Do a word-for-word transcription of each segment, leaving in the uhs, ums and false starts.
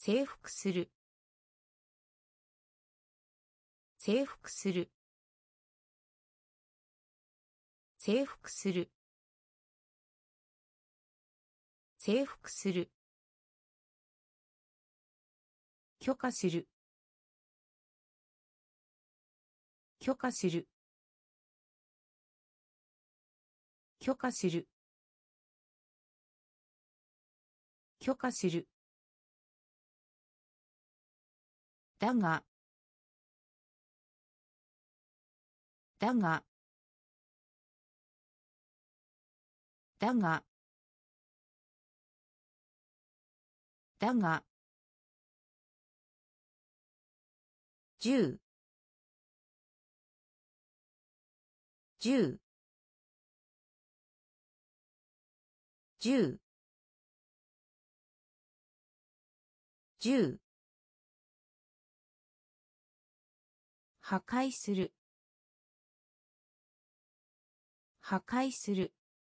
征服する征服する征服する征服する許可する許可する許可する許可するだがだがだがだが十十十十破壊する破壊する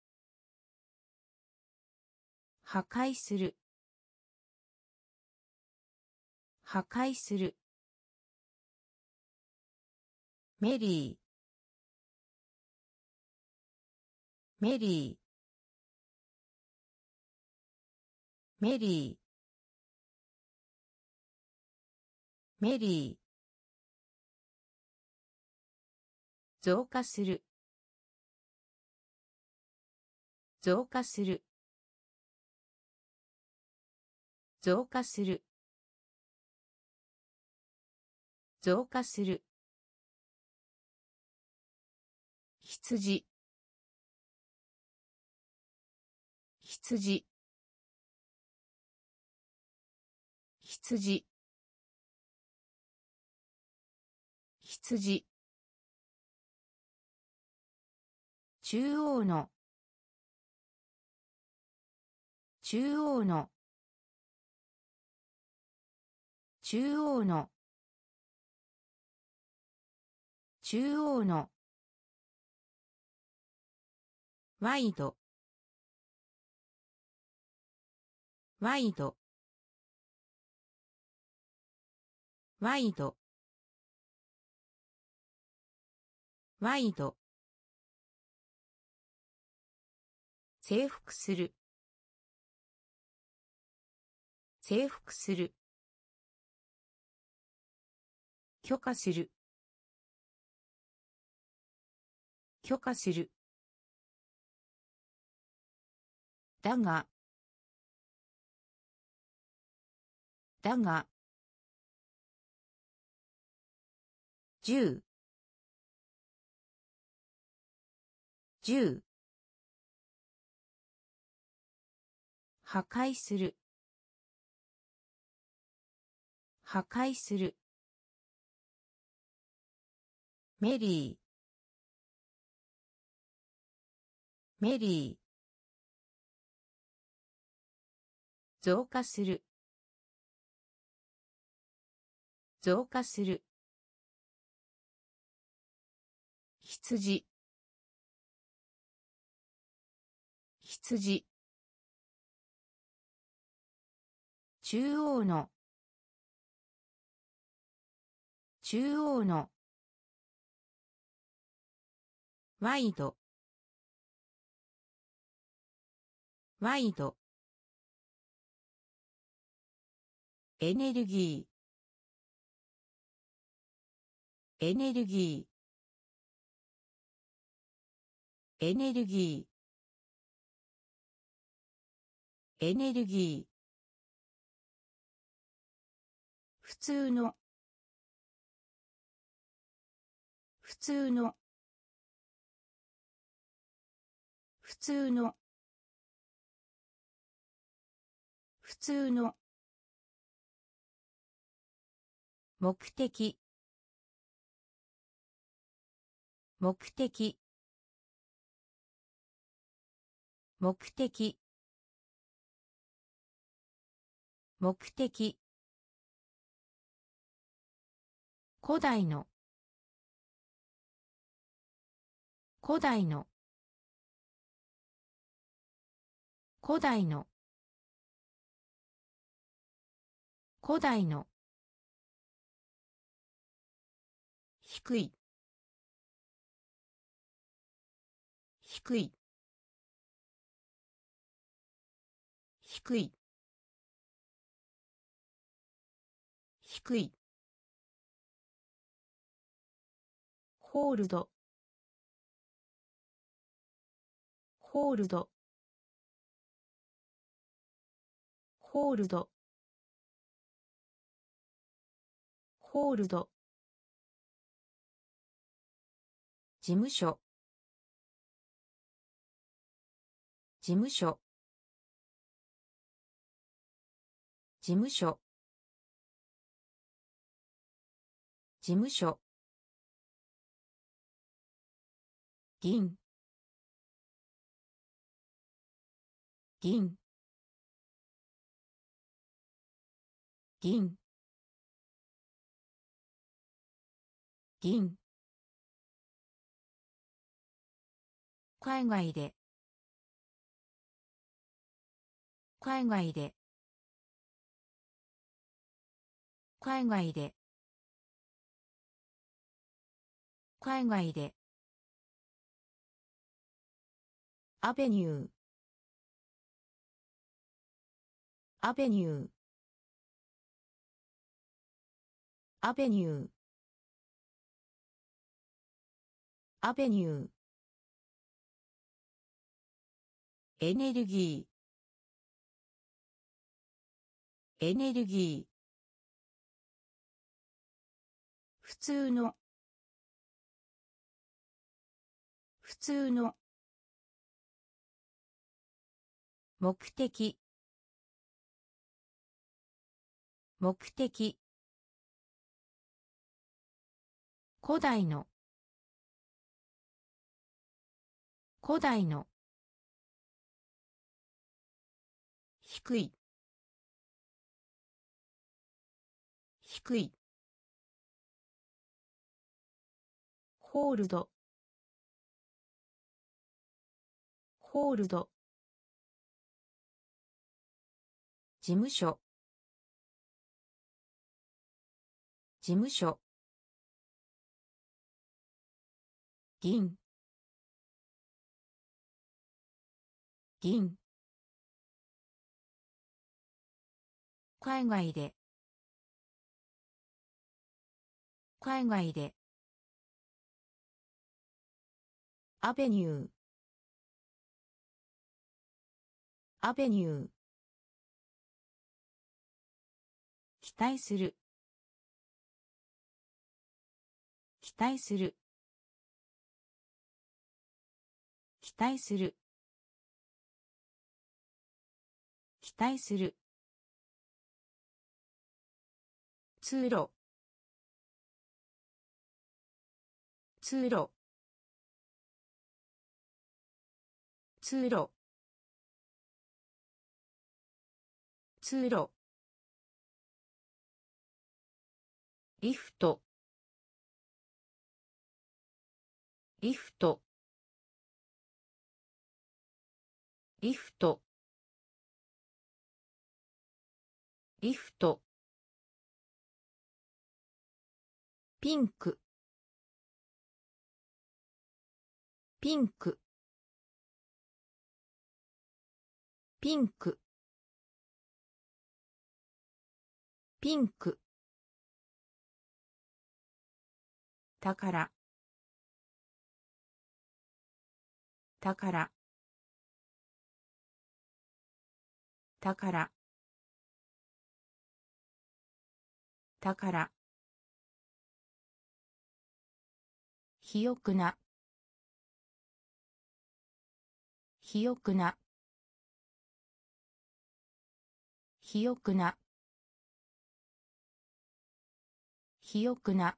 破壊する破壊するメリーメリーメリーメリー増加する増加する増加する増加する羊羊羊羊中央の中央の中央の中央のワイドワイドワイドワイド征服する征服する許可する許可するだがだが十十破壊する破壊するメリーメリー増加する増加する羊羊中央の中央のワイドワイドエネルギーエネルギーエネルギーエネルギー普通の普通の普通の普通の目的目的目的目的古代の古代の古代の古代の低い低い低い低いホールドホールドホールドホールド事務所事務所事務所事務所銀銀銀銀海外で海外で海外で海外でアベニューアベニューアベニューアベニューエネルギーエネルギー普通の普通の目的目的古代の古代の低い低いホールドホールド事務所事務所銀銀海外で海外でアベニューアベニュー期待する期待する期待する期待する通路通路通路通路リフトリフトリフトリフトピンクピンクピンクピンク宝宝宝宝肥沃な肥沃な肥沃な肥沃な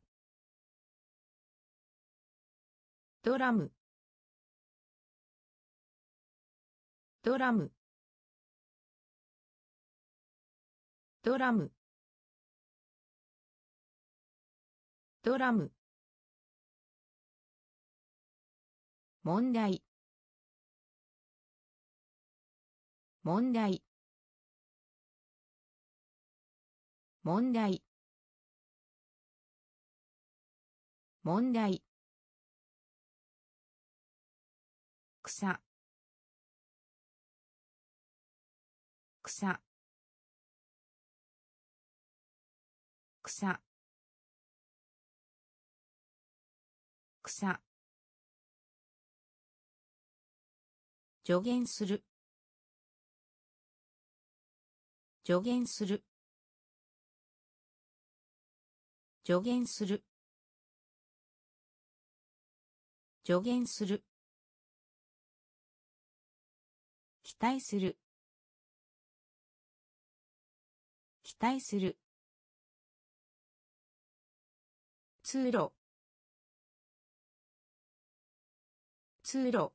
ドラムドラムドラムドラム問題問題問題問題草草草草助言する助言する助言する助言する期待する期待する通路通路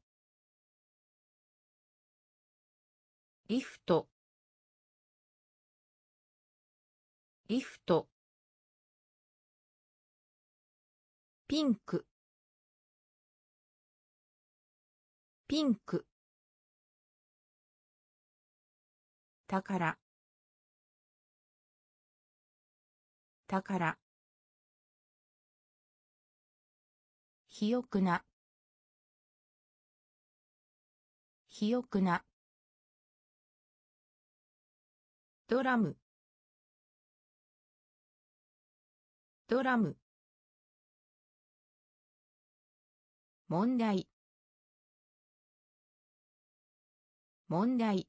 リフトリフトピンクピンク宝宝肥沃な肥沃なドラムドラム問題問題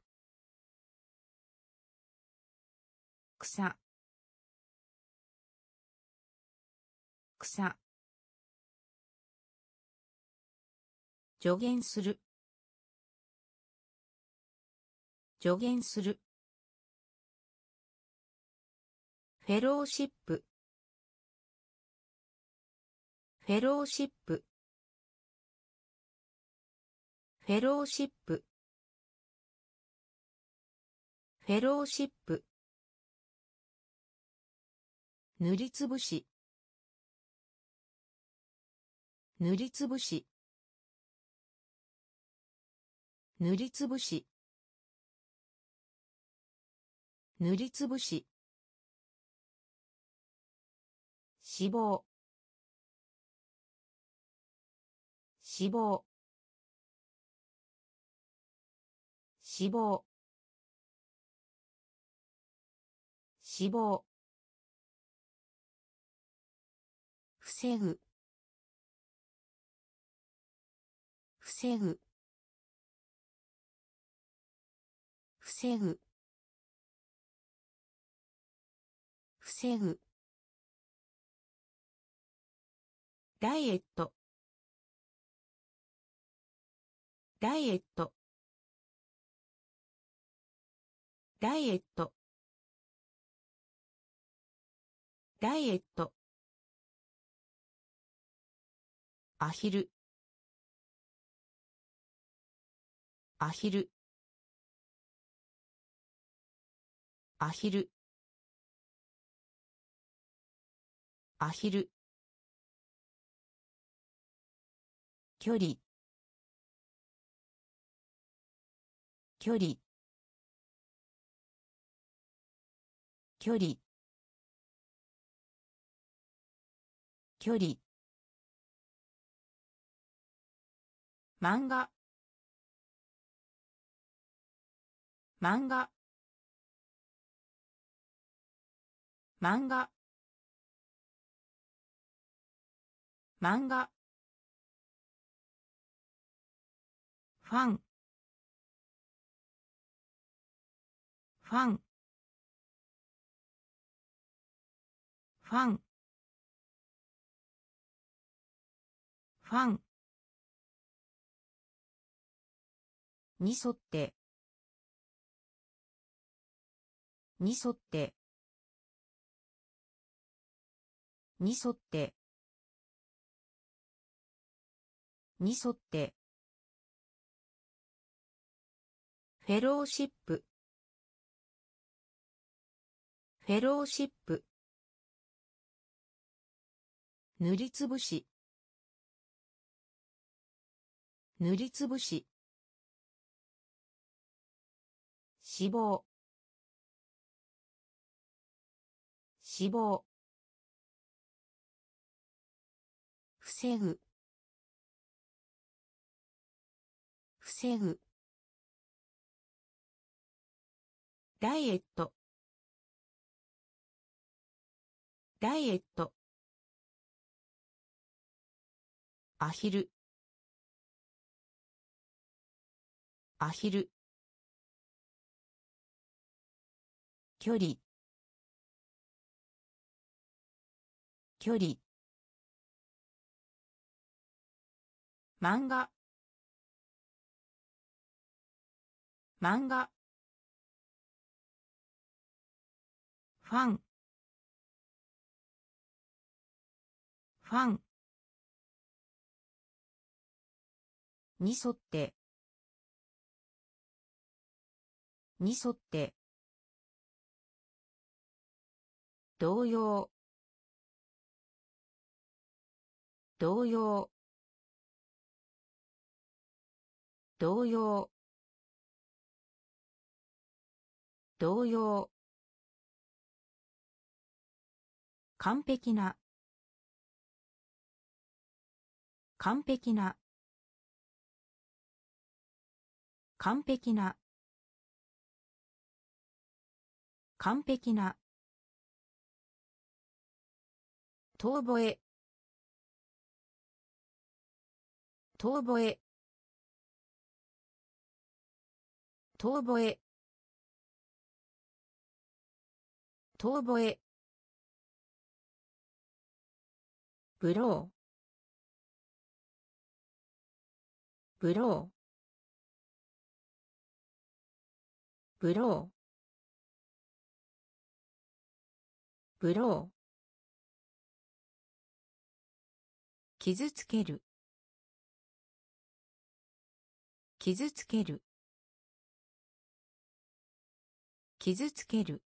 草草助言する助言するフェローシップフェローシップフェローシップフェローシップ塗りつぶし塗りつぶし塗りつぶし塗りつぶし死亡死亡死亡死亡防ぐ防ぐ防ぐ防ぐダイエットダイエットダイエットダイエットアヒルアヒルアヒルアヒル距離距離距離距離漫画漫画漫画漫画ファンファンファンファンに沿ってに沿ってに沿ってに沿ってフェローシップフェローシップ塗りつぶし塗りつぶし死亡死亡、防ぐ、防ぐ、ダイエット、ダイエット、アヒル、アヒル、距離、距離、漫画、漫画、ファン、ファン、に沿って、に沿って、同様、同様、同様、同様、完璧な、完璧な、完璧な、完璧な、遠吠え、遠吠え、遠吠え、遠吠え、ブロー、ブロー、ブロー、ブロー、傷つける、傷つける、傷つける、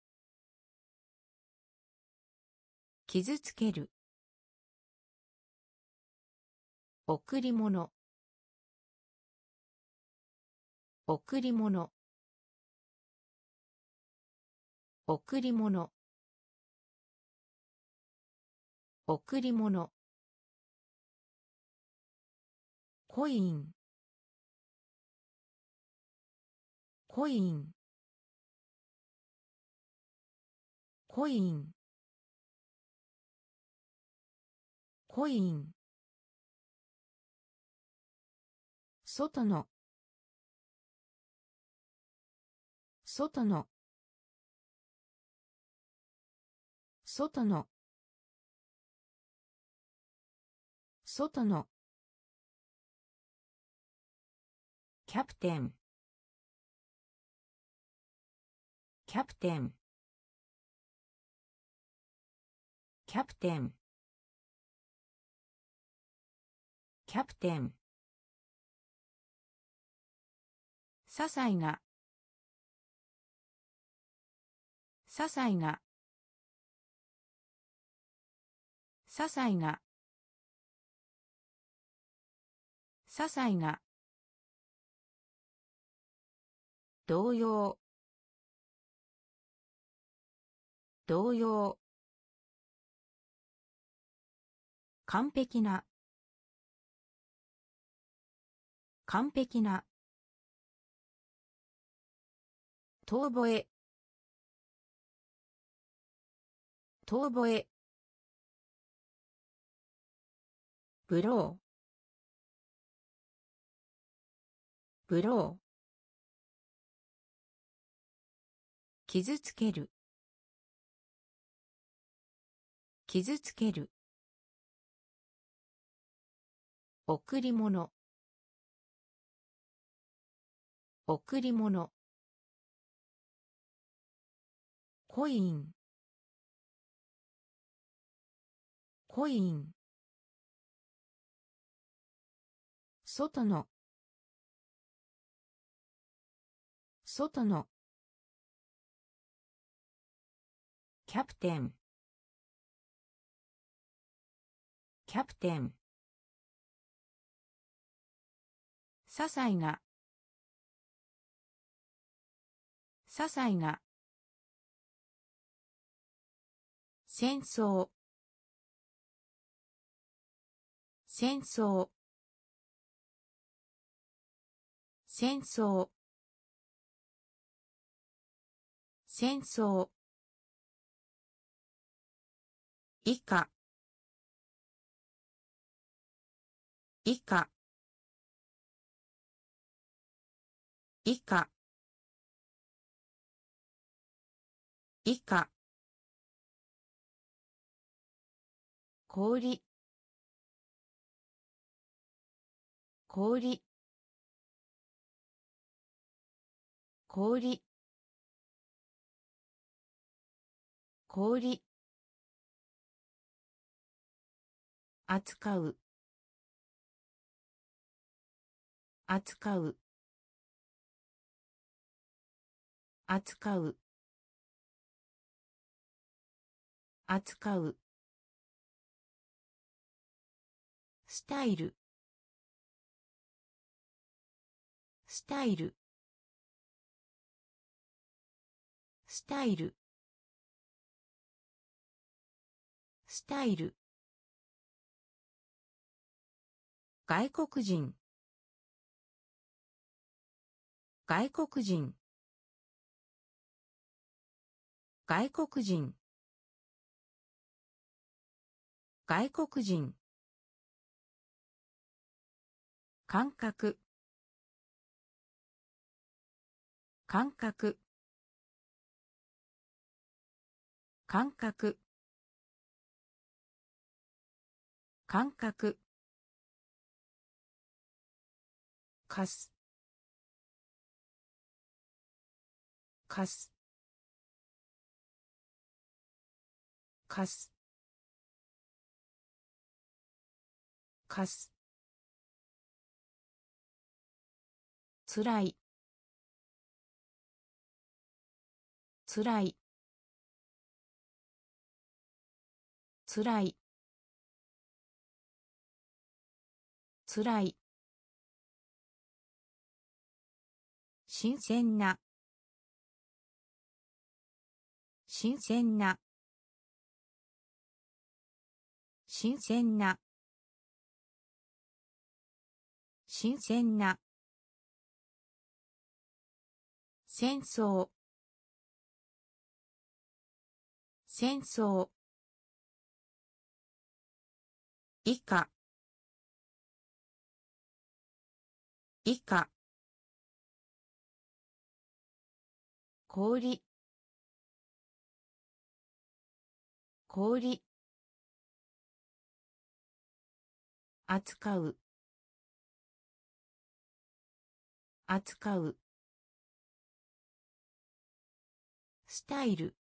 傷つける、贈り物、贈り物、贈り物、贈り物、コイン、コイン、コイン、コイン、外の、外の、外の、外の、キャプテン、キャプテン、キャプテン、キャプテン、些細な、些細な、些細な、些細な、同様、同様、完璧な、完璧な、遠吠え、遠吠え、ブロー、ブロー、傷つける、傷つける、贈り物、贈り物、コイン、コイン、外の、外の、キャプテン、キャプテン、些細な、些細な、 戦争戦争戦争戦争以下以下以下以下氷氷氷氷扱う扱う扱う扱うスタイルスタイルスタイルスタイル外国人外国人外国人外国人感覚感覚感覚感覚かすかすかすかすつらいつらいつらいつらい新鮮な新鮮な新鮮な新鮮な戦争戦争以下以下氷氷扱う扱うスタイル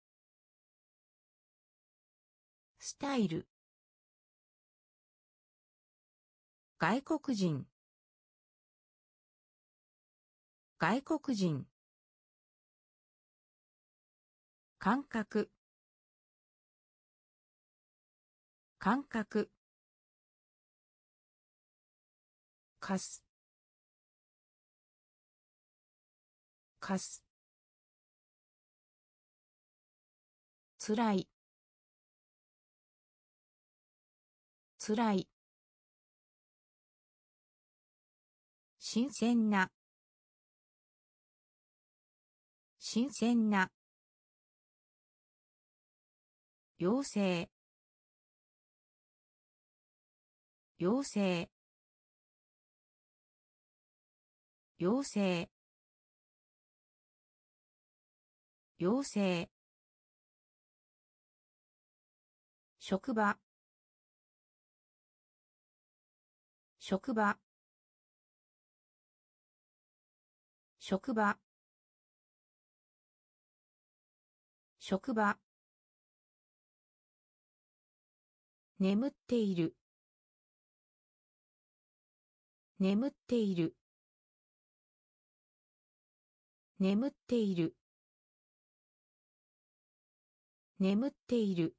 スタイル外国人外国人感覚感覚かすかすつらいつらい新鮮な新鮮な妖精妖精妖精妖精職場職場職場職場眠っている眠っている眠っている眠っている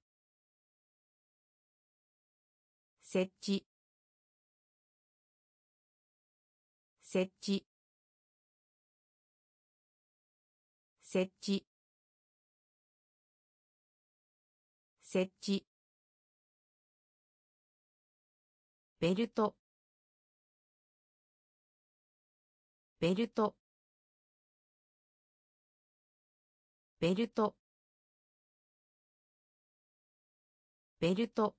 設置設置設置設置ベルトベルトベルトベルト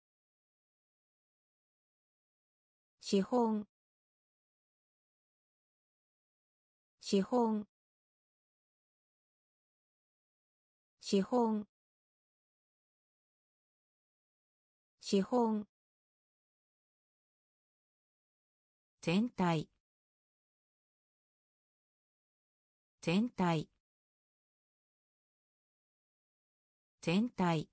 資本資本資本資本全体全体全体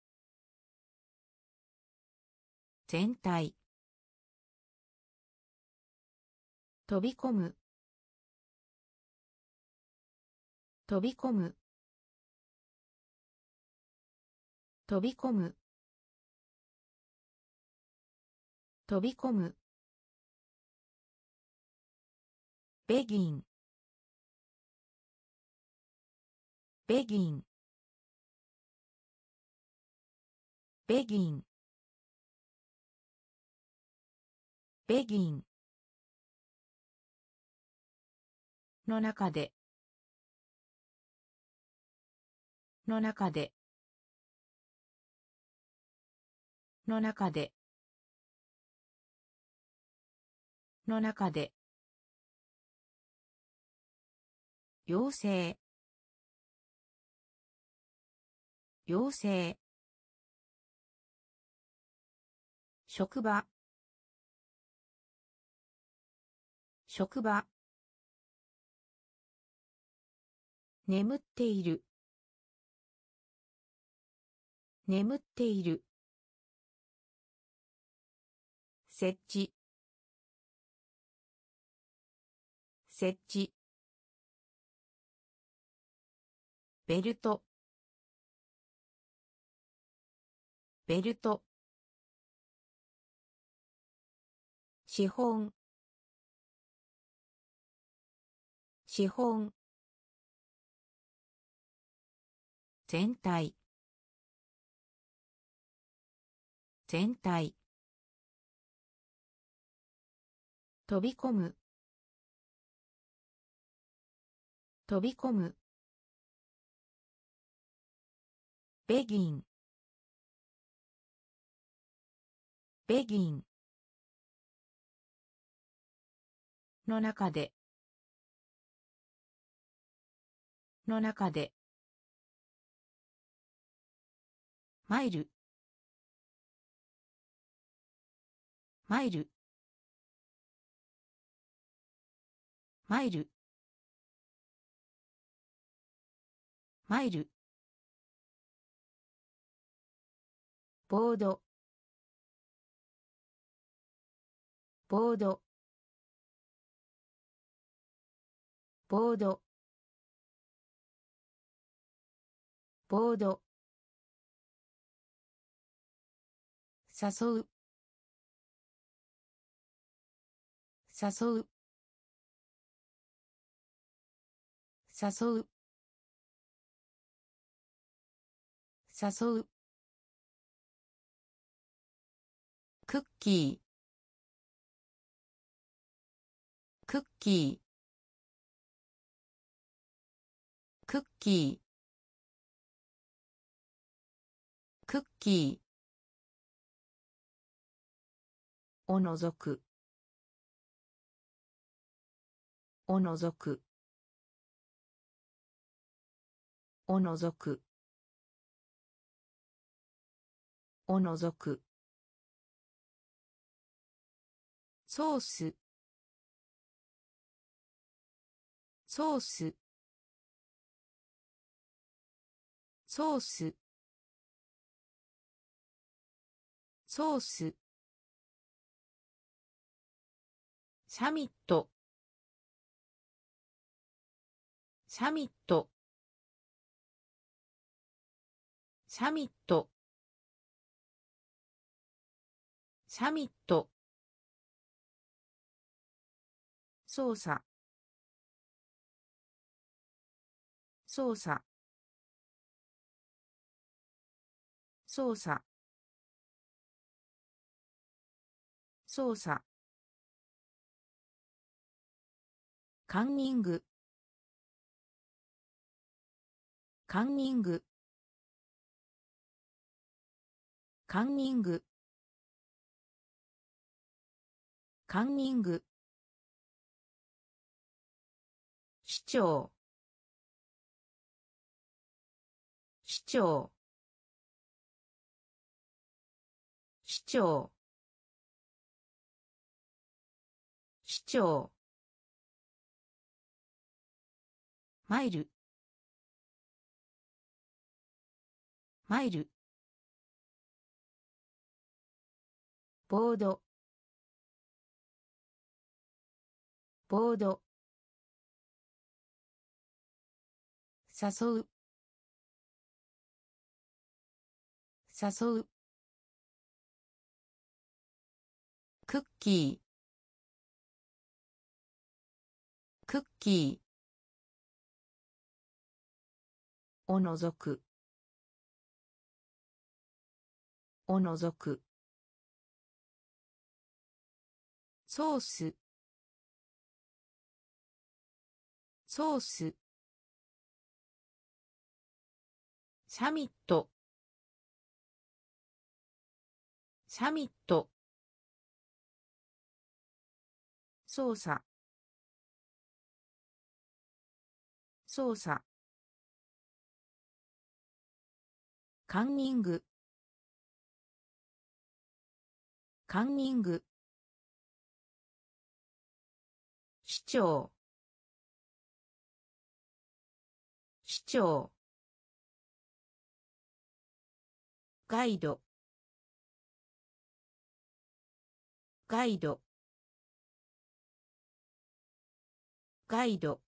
全体飛び込む飛び込む飛び込む飛び込むベギンベギンベギンベギンの中での中での中での中で妖精妖精職場職場眠っている眠っている設置設置ベルトベルト資本資本全体全体飛び込む飛び込むベギンベギンの中での中でマイルマイルマイルマイルボードボードボードボード誘う誘う誘う誘うクッキークッキークッキークッキーおのぞくおのぞくおのぞくおのぞくソースソースソースソースサミットサミットサミットサミット操作操作操作操作カンニングカンニングカンニングカンニング市長市長市長市長マイルマイルボードボード誘う誘うクッキークッキーおのぞくおのぞくソースソースサミットサミット操作操作カンニングカンニング市長市長ガイドガイドガイド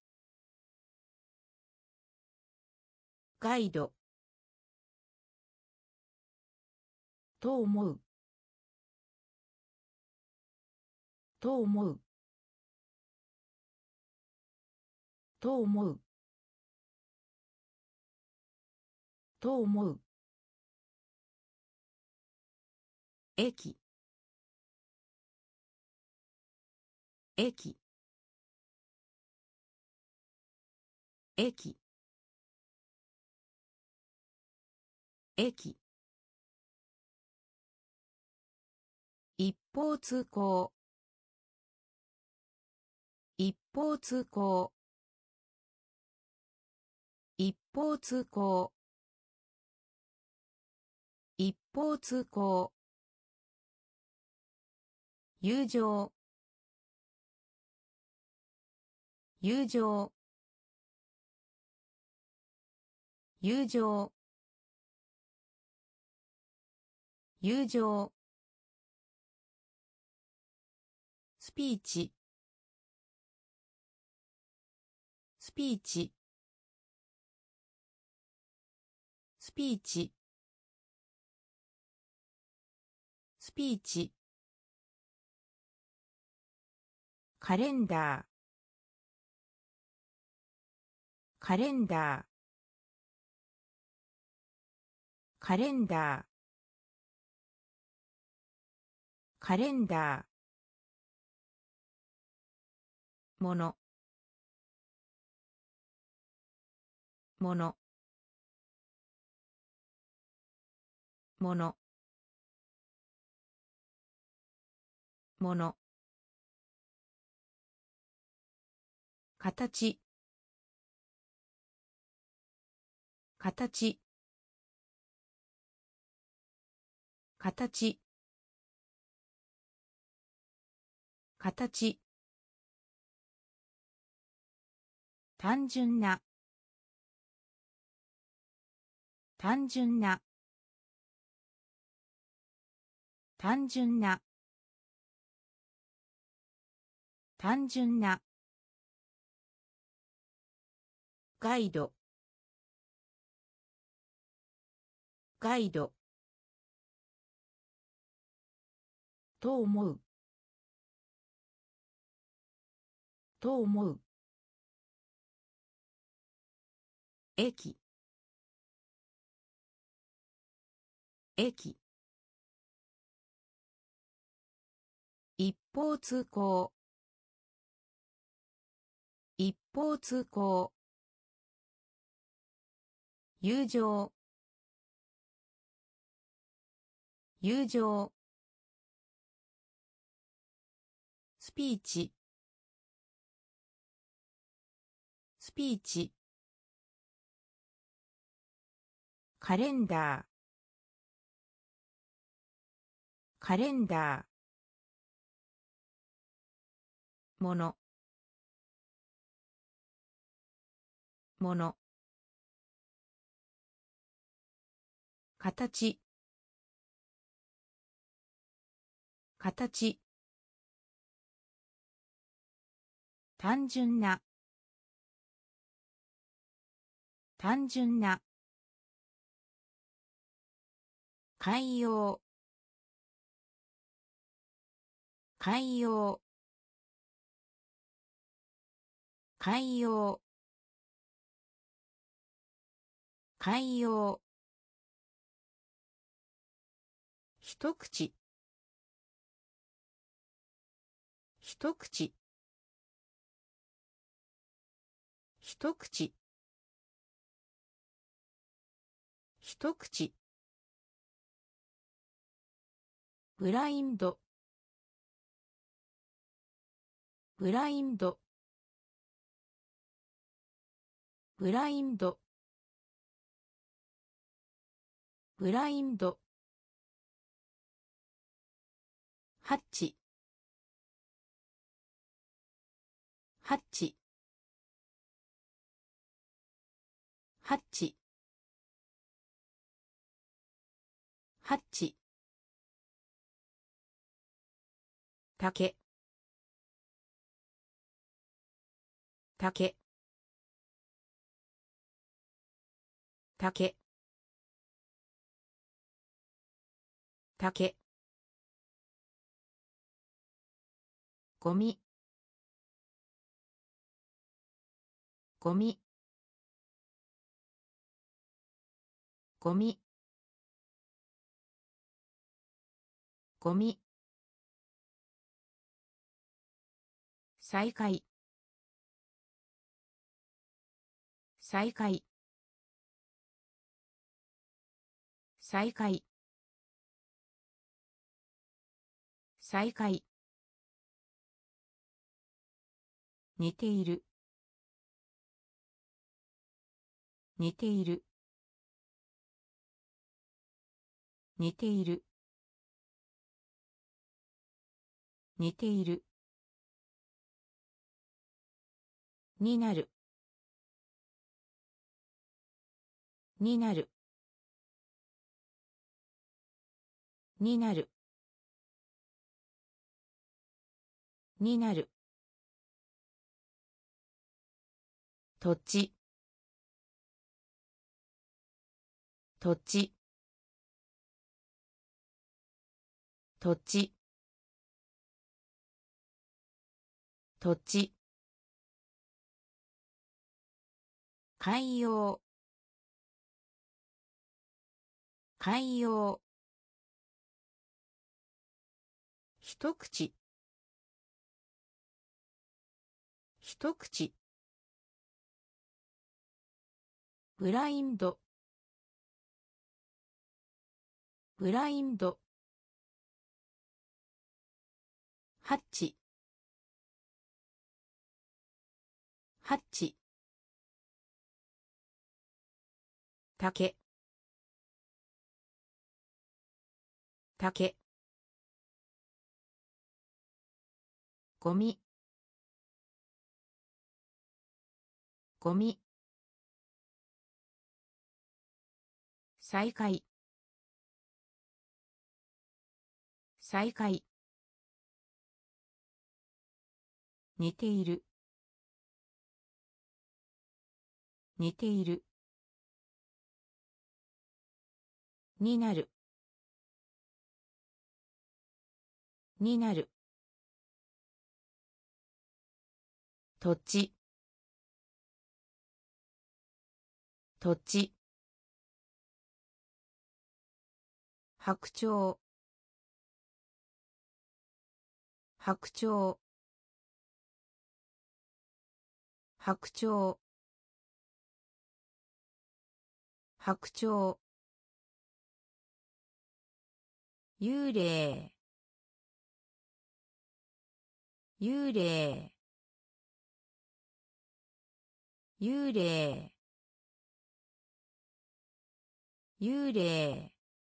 ガイドと思うと思うと思うと思う駅駅駅駅一方通行一方通行一方通行一方通行友情友情友情友情スピーチスピーチスピーチスピーチカレンダーカレンダーカレンダーカレンダーものものものもの形形形形単純な単純な単純な単純なガイドガイドと思うと思う駅駅、一方通行、一方通行、友情、友情、スピーチ、スピーチ、カレンダー、カレンダー、もの、もの、形、形、単純な、単純な、海洋、海洋、海洋、海洋、一口、一口、一口、一口、ブラインド、ブラインド、ブラインド、ブラインド、ハッチ、ハッチ、ハッチ、ハッチ、竹、竹、竹、竹、ゴミ、ゴミ、ゴミ、ゴミ、再開、再開、再開、再開、似ている、似ている、似ている、似ている、になる、になる、になる、になる、土地、土地、土地、土地、海洋、海洋、一口、一口、ブラインド、ブラインド、ハッチ、ハッチ、竹、竹、ゴミ、ゴミ、再開、再開、似ている、似ている、になる、になる、土地、土地、 白鳥白鳥白鳥白鳥幽霊幽霊幽霊幽霊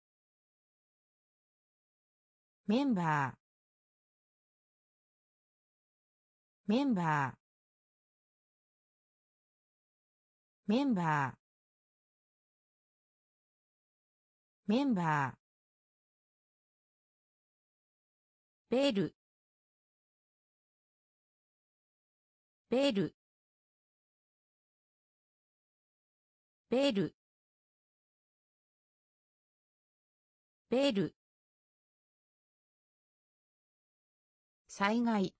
メンバーメンバーメンバーメンバーベルベルベルベル災害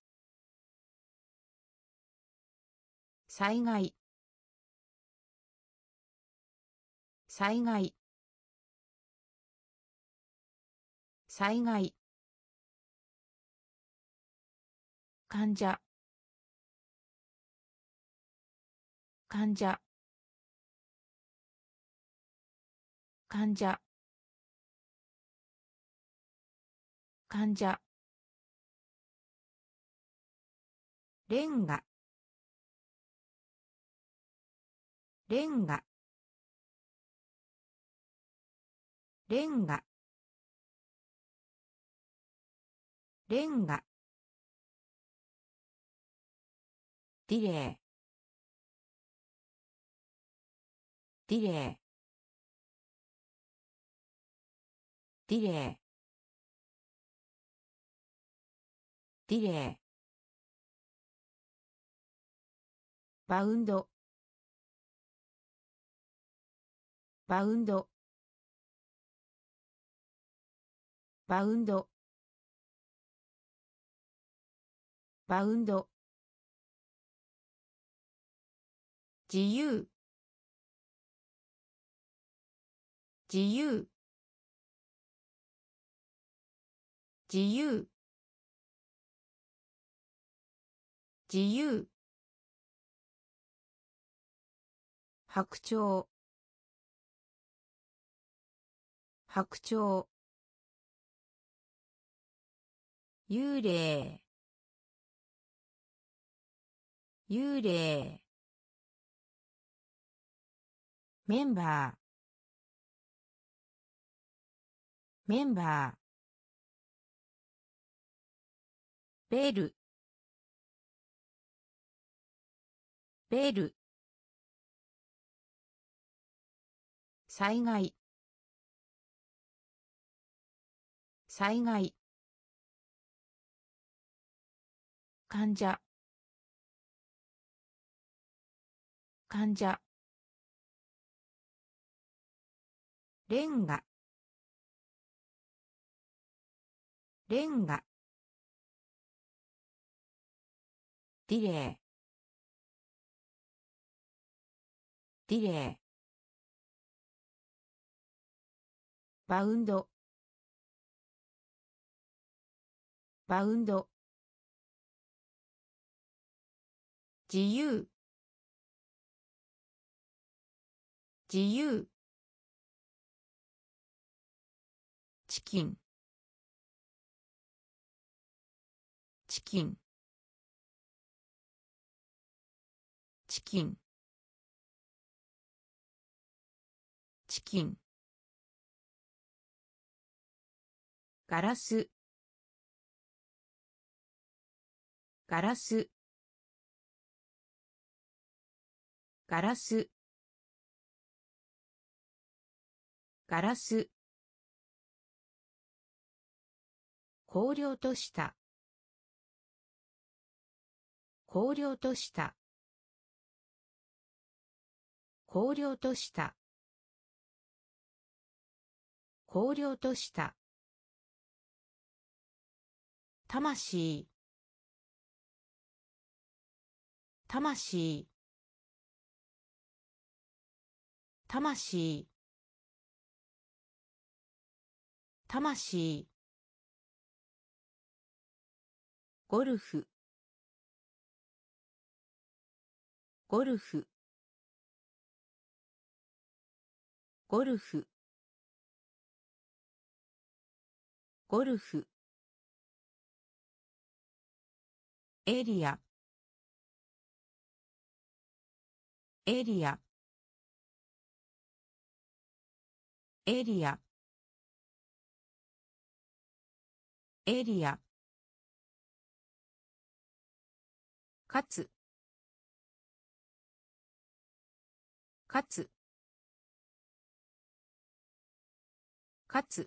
災害災害災害患者患者患者患者レンガレンガレンガレンガディレイディレイディレイディレイバウンドバウンドバウンドバウンド自由自由自由自由白鳥白鳥幽霊幽霊メンバーメンバーベルベル災害災害患者患者レンガレンガディレイディレイバウンドバウンド自由自由チキンチキンチキンチキンガラスガラスガラスガラス荒涼とした荒涼とした荒涼とした荒涼とした魂魂魂魂、ゴルフ、ゴルフ、ゴルフ、ゴルフ、エリア、エリア、エリア、エリア、かつ、かつ、かつ、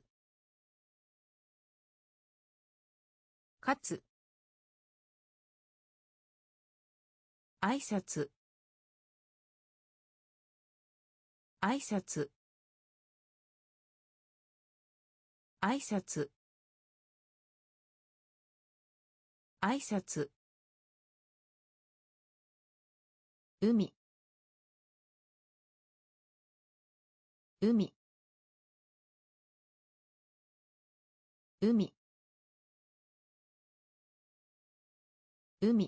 かつ、挨拶、挨拶、挨拶、挨拶、海、海、海、海、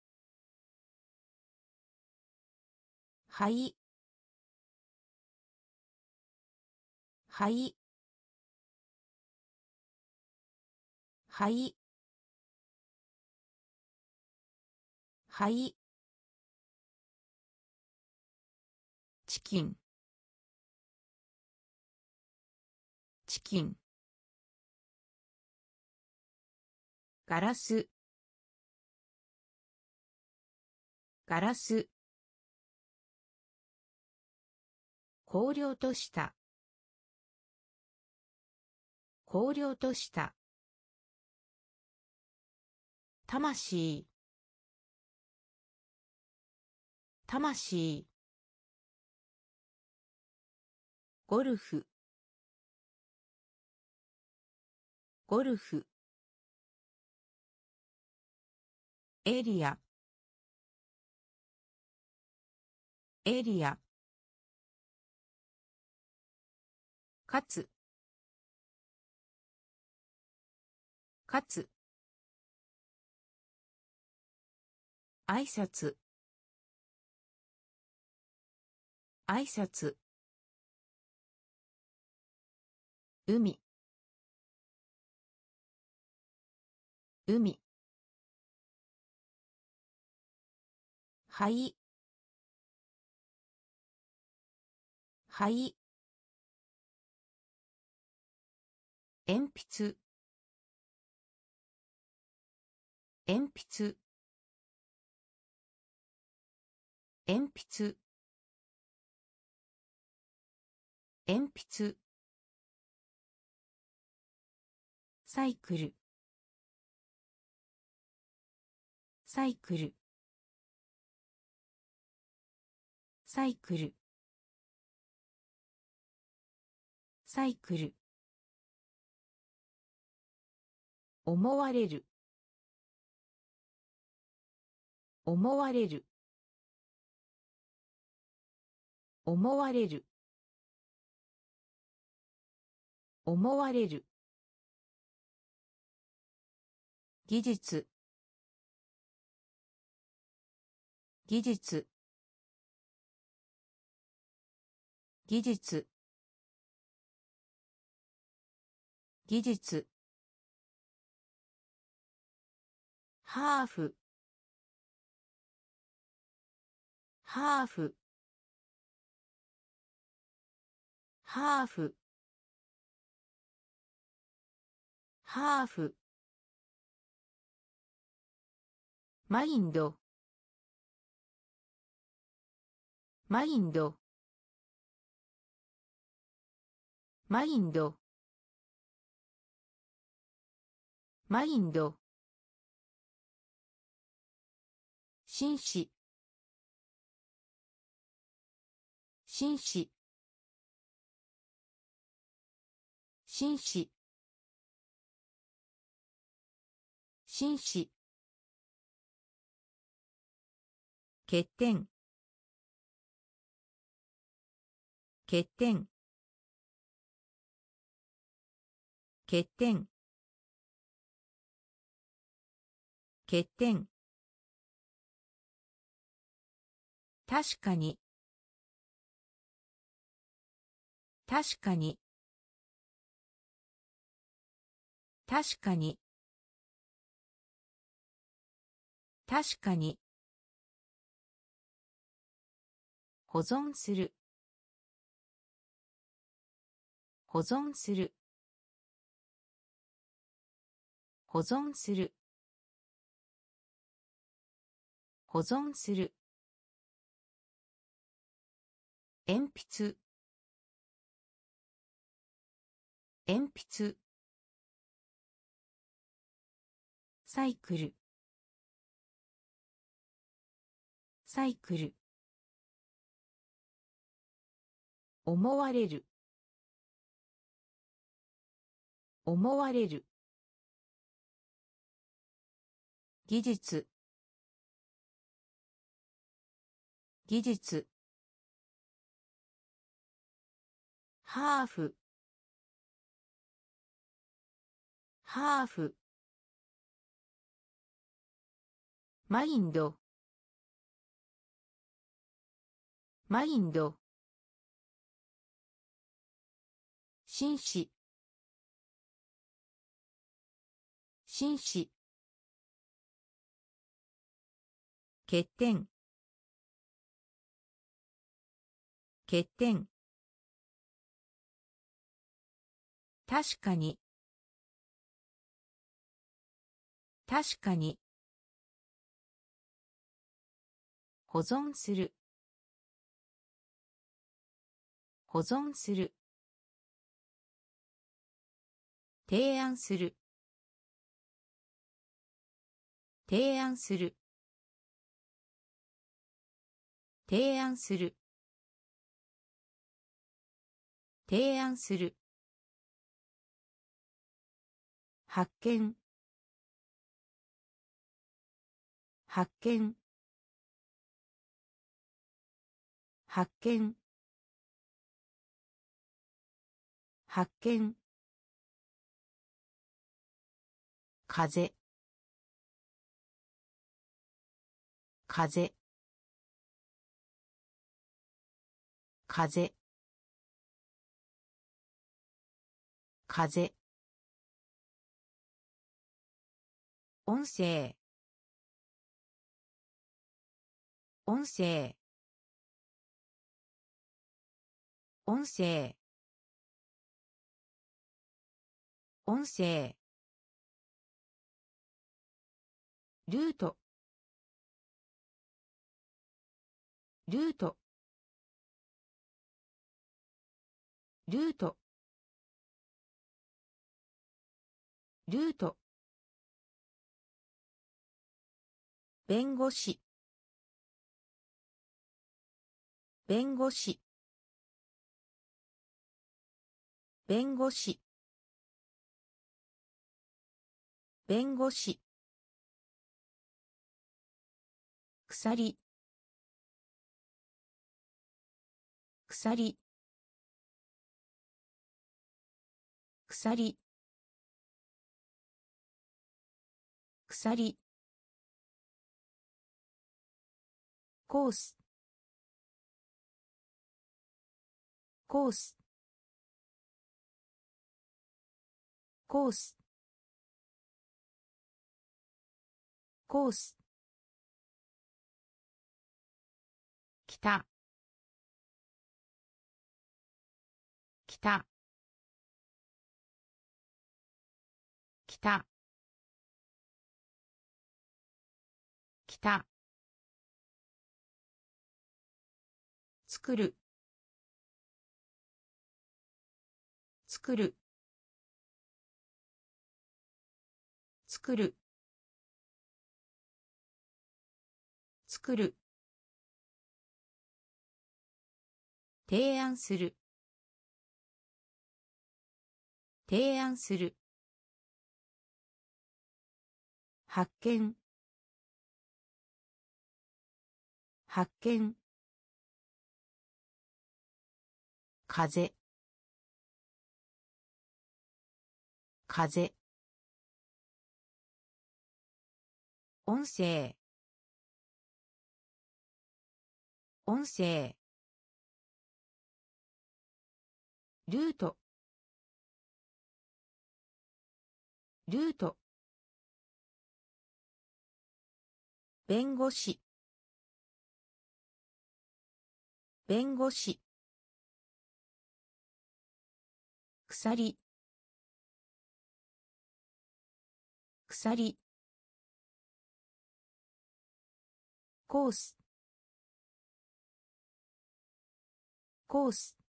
はい、はい、はい、はい、チキン、チキン、ガラス、ガラス、荒涼とした、荒涼とした、魂、魂、ゴルフ、ゴルフ、エリア、エリア、かつ、かつ、挨拶、挨拶、海、海、はい、はい、鉛筆、鉛筆、鉛筆、鉛筆、サイクル、サイクル、サイクル、サイクル、思われる、思われる、思われる、思われる、技術、技術、技術、技術、ハーフ、ハーフ、ハーフ、ハーフ、マインド、マインド、マインド、マインド、紳士、紳士、紳士、紳士、欠点、欠点、 欠点欠点確かに確かに確かに確かに保存する保存する保存する保存する鉛筆鉛筆サイクルサイクル思われる思われる技術技術ハーフハーフマインドマインド紳士紳士欠点欠点確かに確かに保存する保存する提案する提案する提案する提案する発見発見発見発見風風風風音声音声音声音声ルートルートルートルート弁護士弁護士弁護士弁護士鎖鎖鎖鎖コースコースコースコース北北北北作る作る作る作る提案する提案する発見発見風風、音声、音声、ルート、ルート、弁護士、弁護士、鎖、鎖、コース、コース、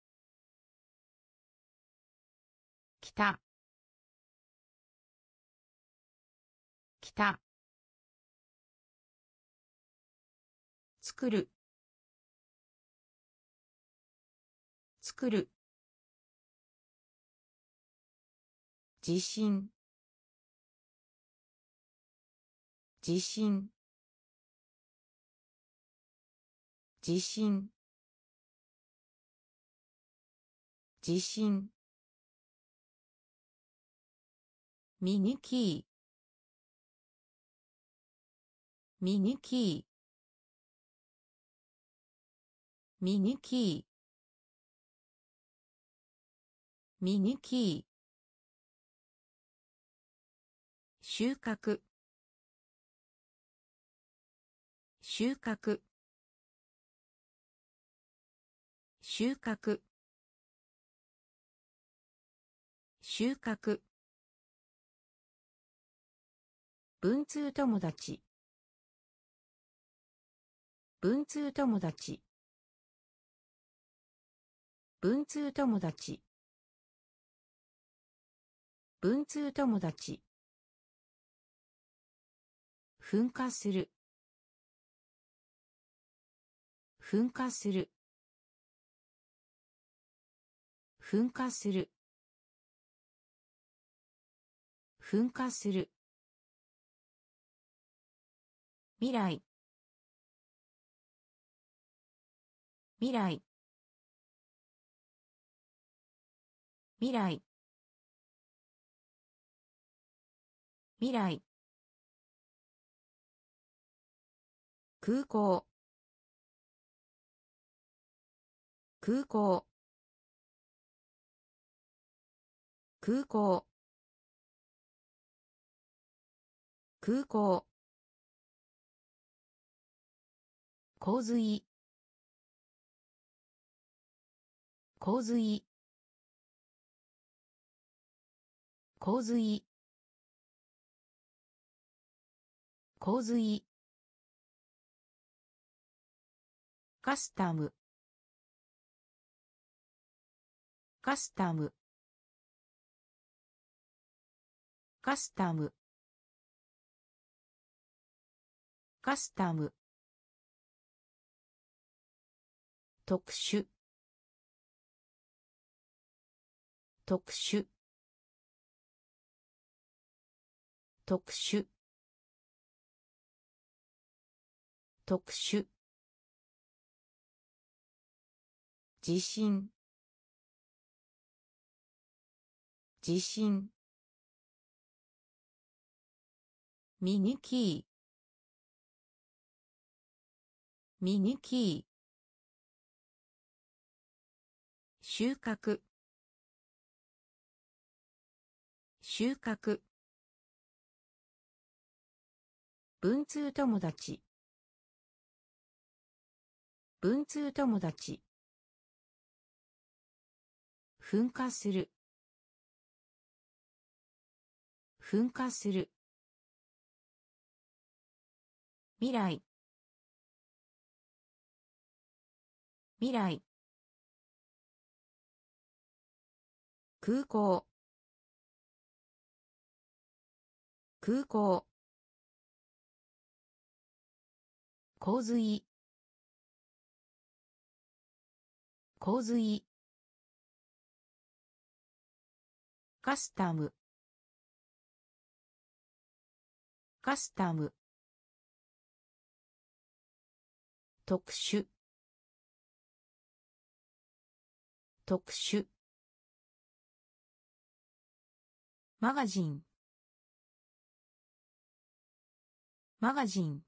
北、北、作る、作る、地震、地震、地震、地震、ミニキー、ミニキー、ミニキー、ミニキー、収穫、収穫、収穫、収穫、文通友達、文通友達、文通友達、文通友達、噴火する、噴火する、噴火する、噴火する、未来、未来、未来、未来、空港、空港、空港、空港、洪水、洪水、洪水、洪水、カスタム、カスタム、カスタム、カスタム、特殊、特殊、特殊、特殊、地震、地震、ミニキー、ミニキー、収穫、収穫、文通友達、文通友達、噴火する、噴火する、未来、未来、空港、空港、洪水、洪水、カスタム、カスタム、特殊、特殊、 マガジンマガジン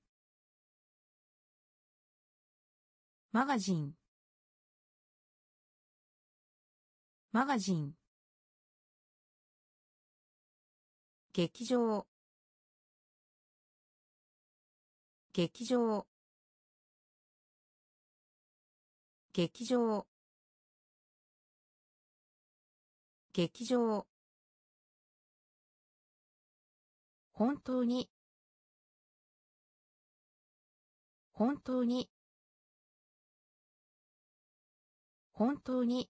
マガジンマガジン劇場劇場劇場劇場本当に本当に本当に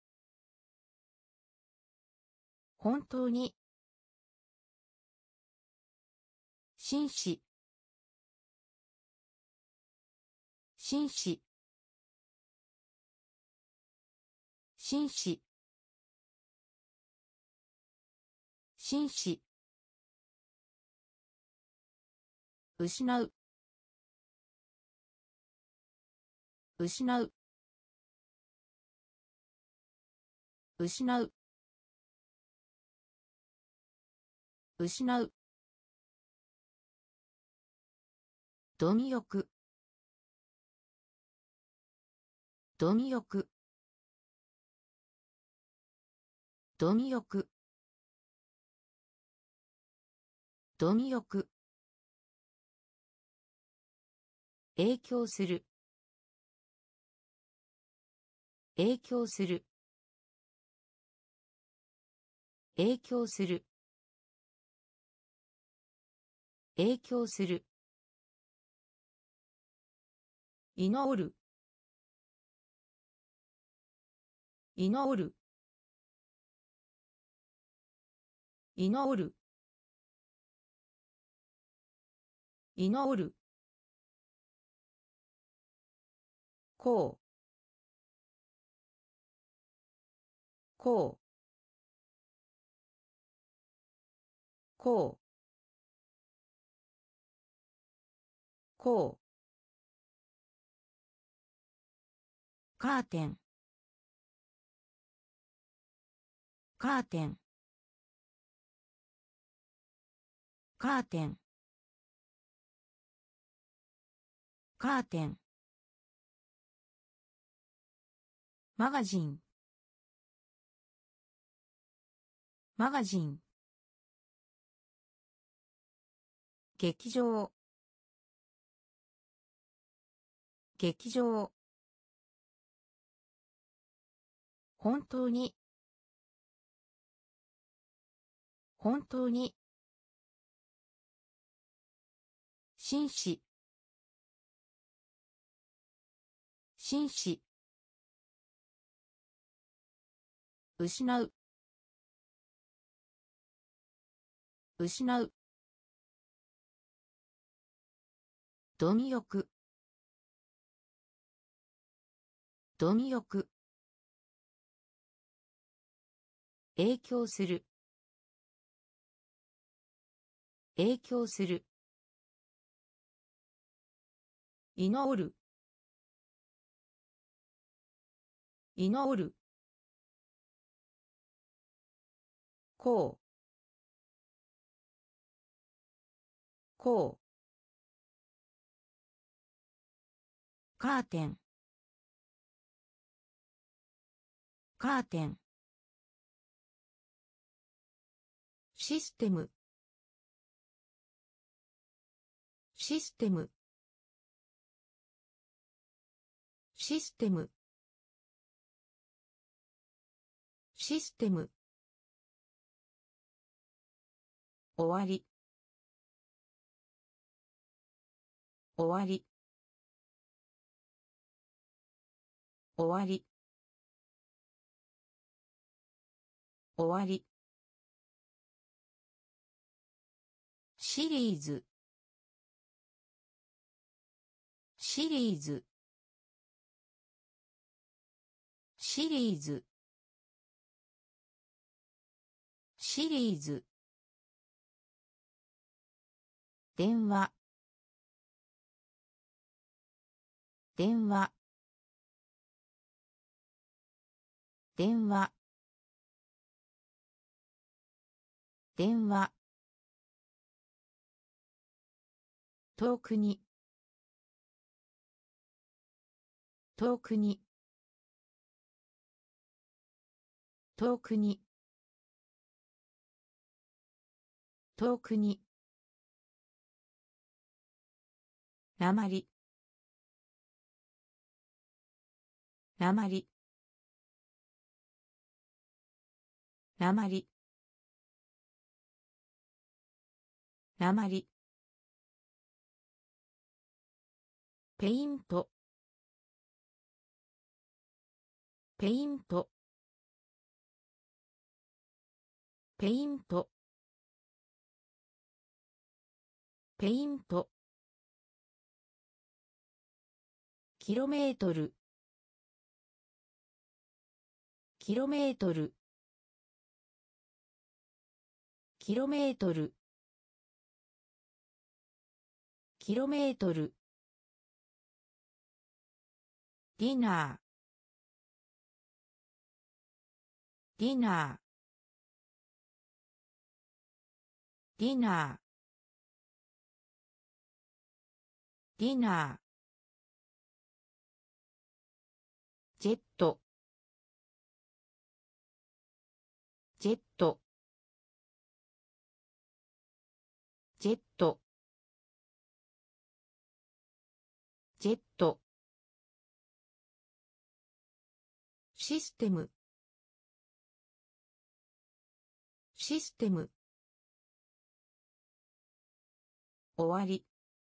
本当に紳士紳士紳士紳士失う失う失う失う貪欲貪欲貪欲貪欲影響する影響する影響する影響する祈る祈る祈る祈るこうこうこうこうカーテンカーテンカーテンカーテンマガジンマガジン劇場劇場本当に本当に紳士紳士失う失う貪欲貪欲影響する影響する祈る祈るこうこうカーテンカーテンシステムシステムシステムシステム終わり終わり終わり終わりシリーズシリーズシリーズシリーズ電話電話電話電話遠くに遠くに遠くに遠くになまりなまりなまりなまりペイントペイントペイントペイントキロメートルキロメートルキロメートルキロメートルディナーディナーディナーディナージェットジェットジェットジェットシステムシステム終わり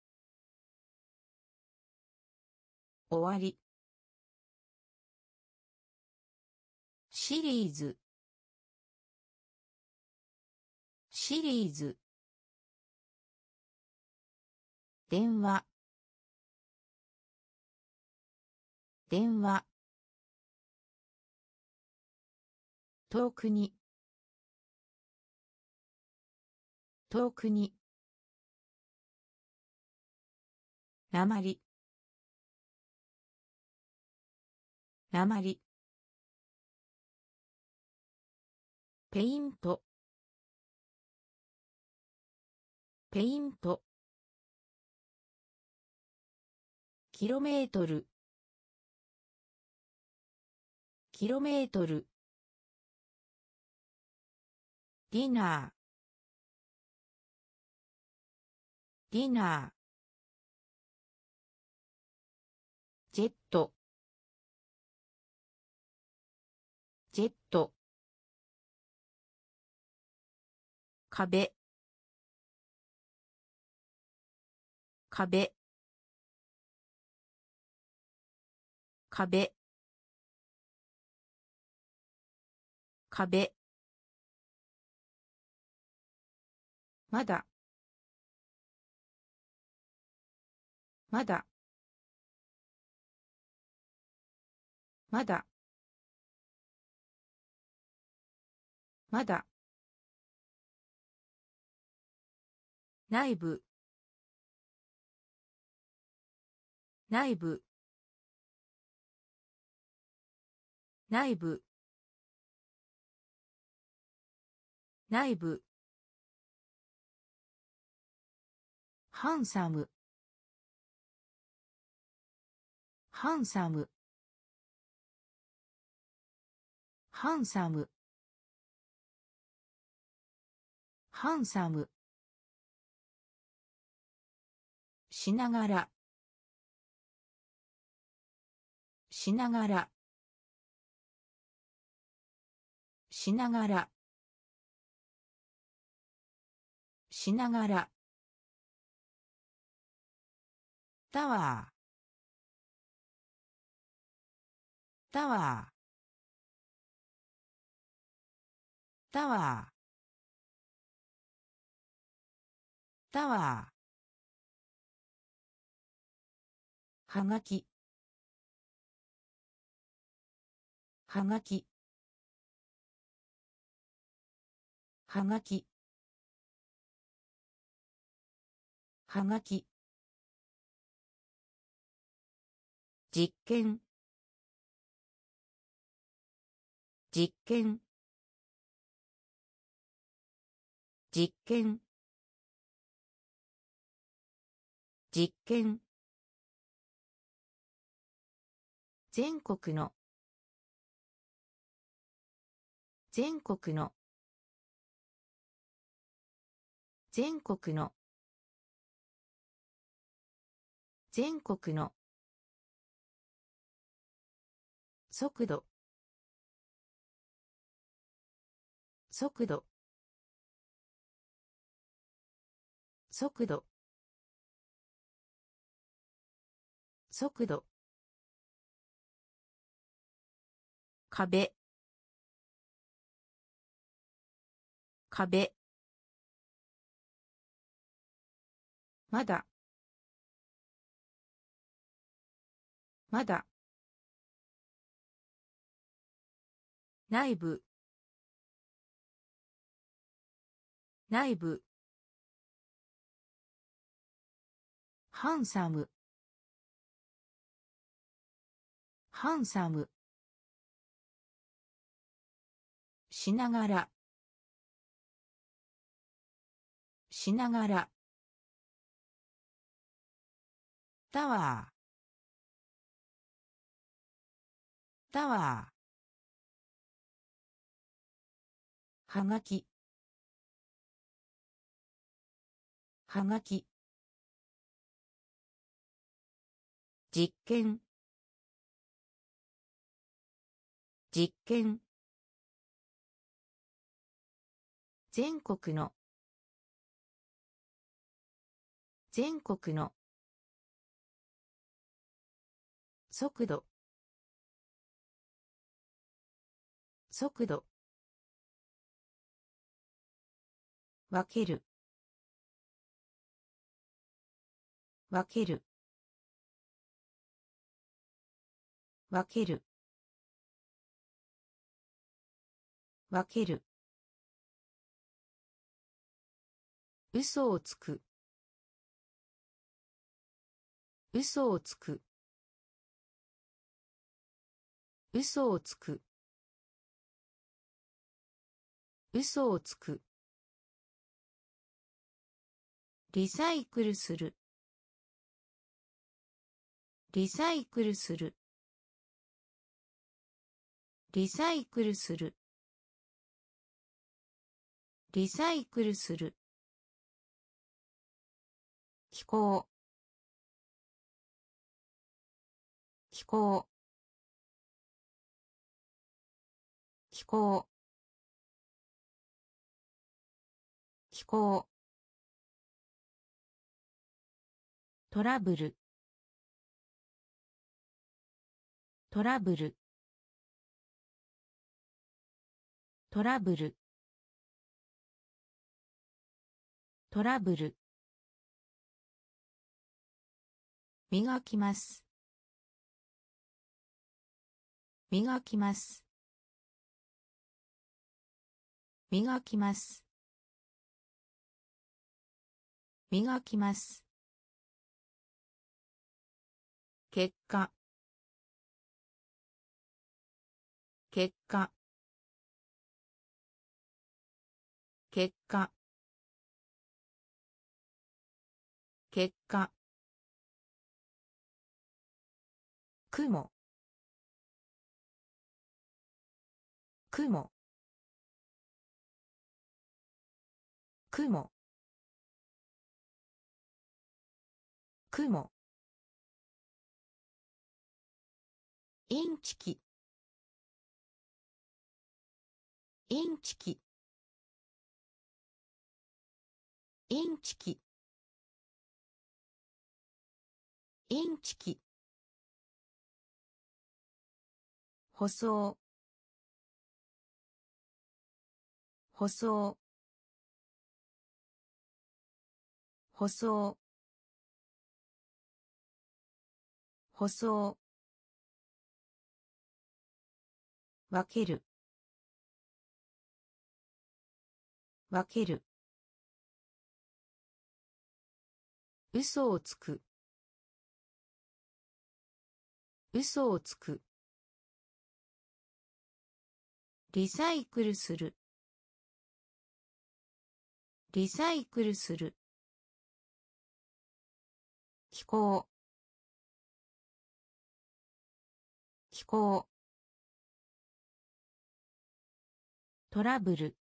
終わりシリーズシリーズ電話電話遠くに遠くになまりなまりペイントペイントキロメートルキロメートルディナーディナージェットジェット壁壁壁壁まだまだまだまだ内部内部内部内部ハンサムハンサムハンサムハンサムしながらしながらしながらしながらタワータワータワータワーはがきはがきはがきはがき実験実験実験実験全国の全国の全国の全国の速度速度速度速度壁壁まだまだ内部内部ハンサムハンサムしながらしながらタワータワーはがきはがき実験実験全国の全国の速度速度分ける分ける分ける分ける嘘をつく嘘をつく嘘をつく嘘をつくリサイクルするリサイクルするリサイクルするリサイクルする気候気候気候気候トラブルトラブルトラブルトラブル磨きます磨きます磨きます磨きます結果結果結果結果雲雲雲雲インチキインチキインチキインチキ舗装舗装舗装舗装分ける分ける嘘をつく嘘をつくリサイクルするリサイクルする。気候。気候。トラブル。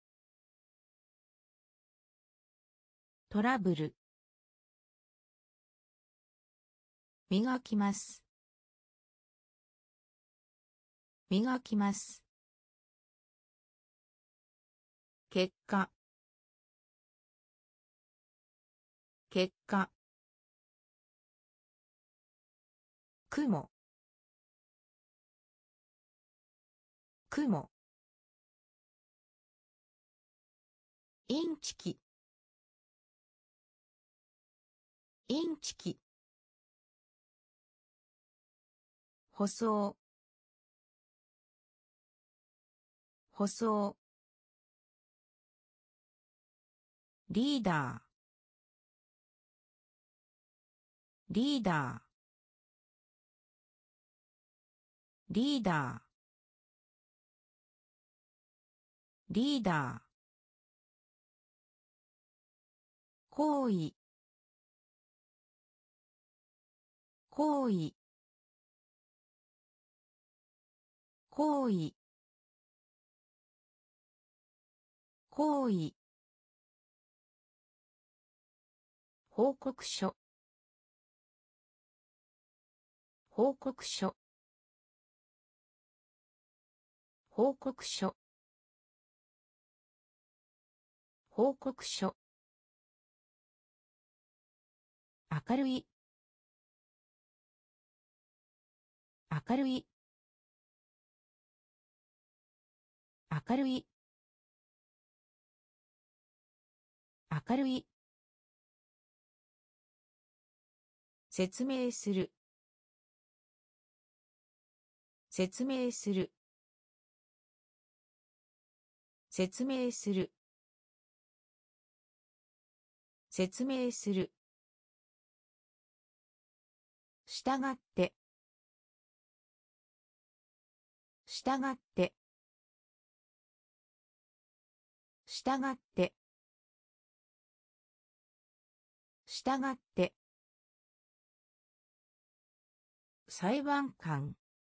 トラブル。磨きます。磨きます。結果。結果。雲。雲。インチキ。インチキ。舗装。舗装。リーダー。リーダー。リーダー。リーダー。行為。行為。行為。行為。報告書。報告書。報告書。報告書。明るい。明るい。明るい。明るい。説明する。説明する。説明する。説明する。したがって。したがって。したがって。したがって。裁判官。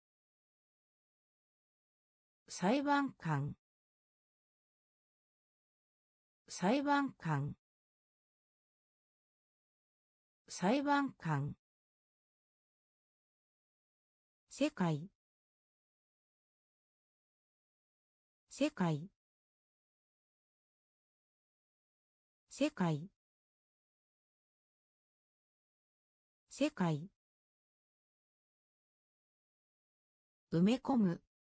裁判官。裁判官。裁判官。世界。世界。世界。世界。埋め込む。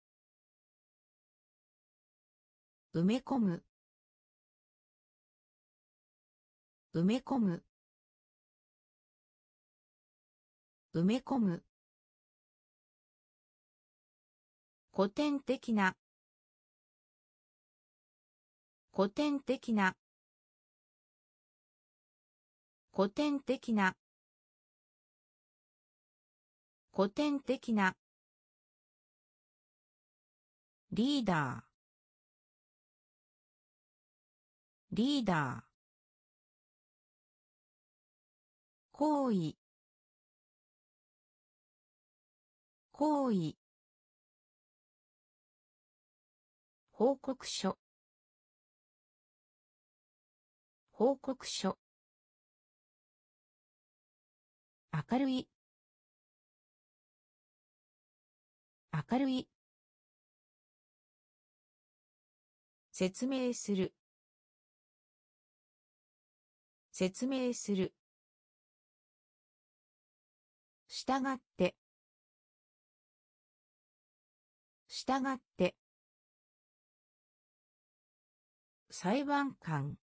埋め込む。埋め込む。埋め込む。古典的な。古典的な。古典的な。古典的な。リーダー。リーダー。行為。行為。報告書。報告書。明るい。明るい。説明する。説明する。したがって。したがって。裁判官。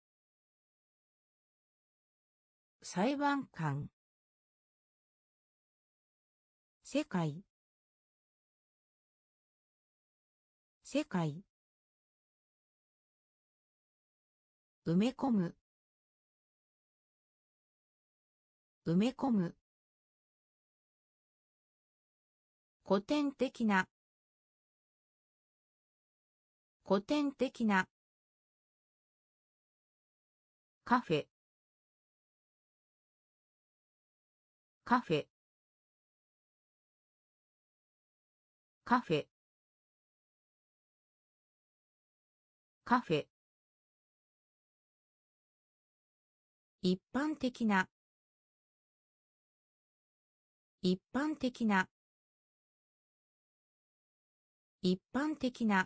裁判官。世界。世界。埋め込む。埋め込む。古典的な。古典的な。 カフェカフェカフェカフェ一般的な一般的な一般的な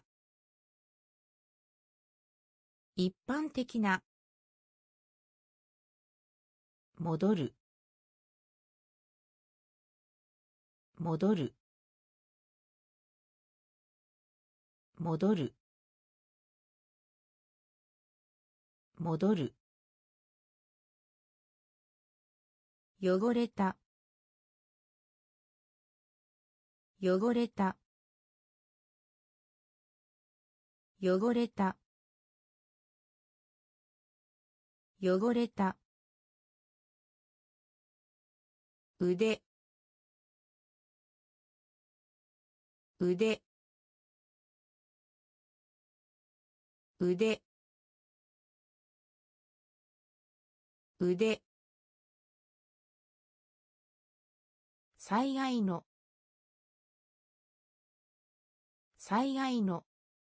一般的な戻る戻る戻る戻る汚れた汚れた汚れた汚れた腕腕腕腕災害の災害の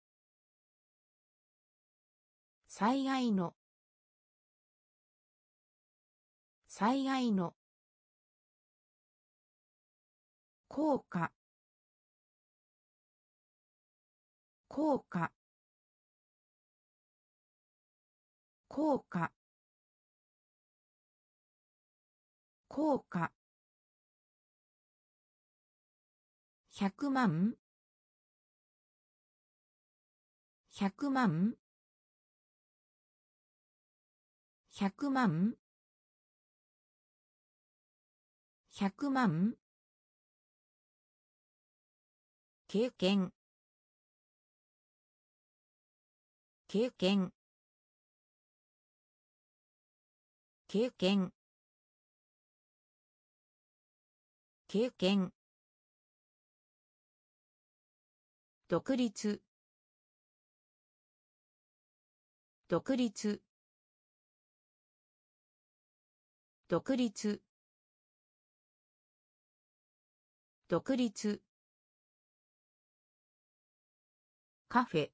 災害の災害の効果効果効果効果ひゃくまんひゃくまんひゃくまんひゃくまん経験経験経験経験独立独立独立独立カフェ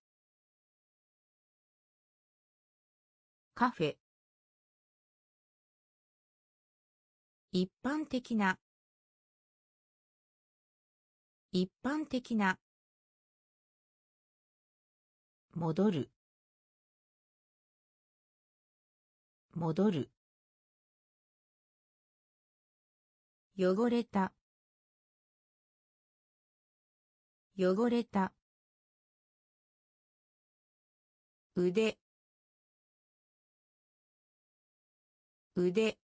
カフェ一般的な一般的な戻る戻る汚れた汚れた腕腕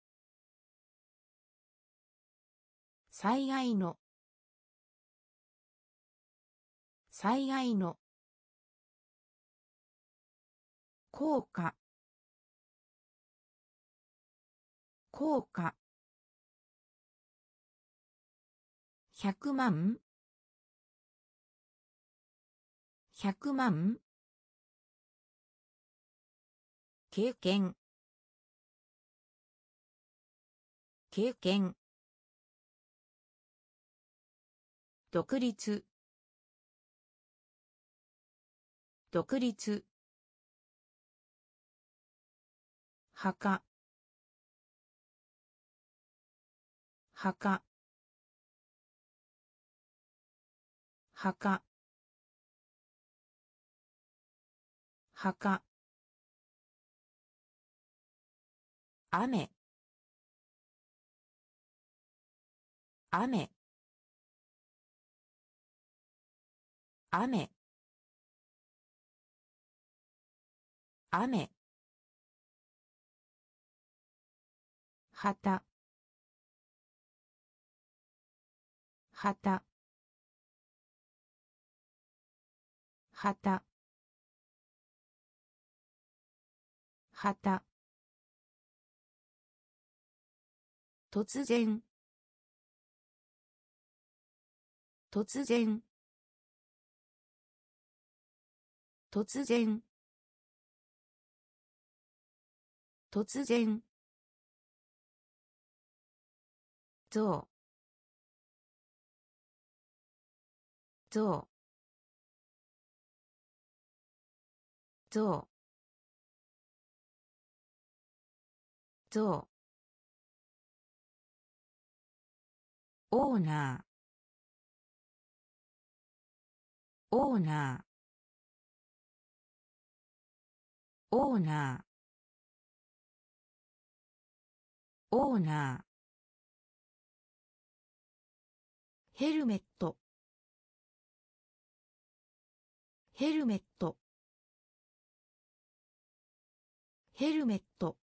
災害の災害の効果効果ひゃくまんひゃくまん経験経験独立独立墓墓墓墓雨雨雨雨旗旗旗旗突然突然突然突然象象象象オーナーオーナーオーナーオーナーヘルメットヘルメットヘルメット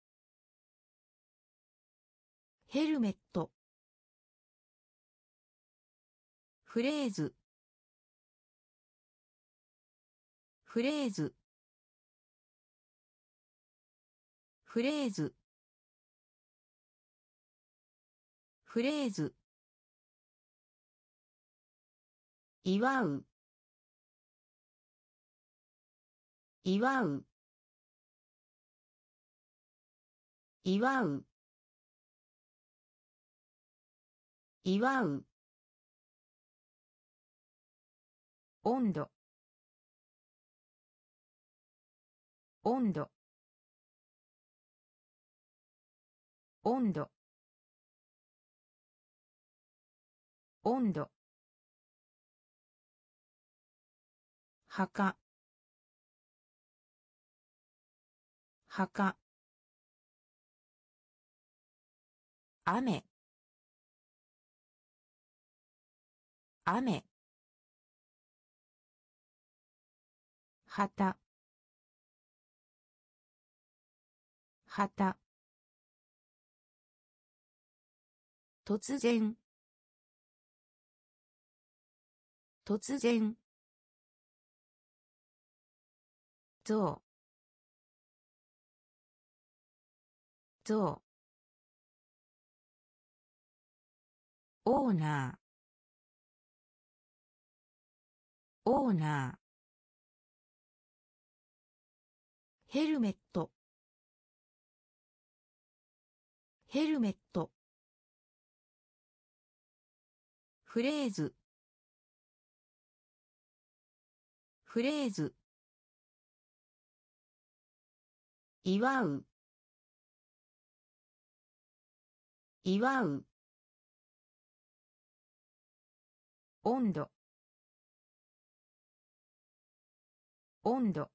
ヘルメットフレーズフレーズフレーズフレーズ祝う祝う祝う祝う温度温度温度温度墓墓雨雨旗旗突然突然象象オーナーオーナーヘルメットヘルメットフレーズフレーズ祝う祝う温度温度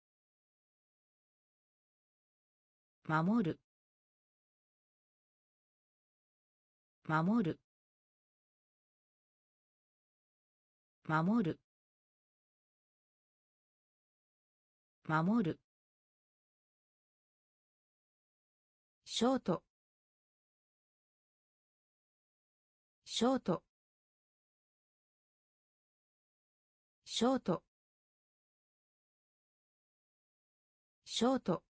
守る守る守る守るショートショートショートショート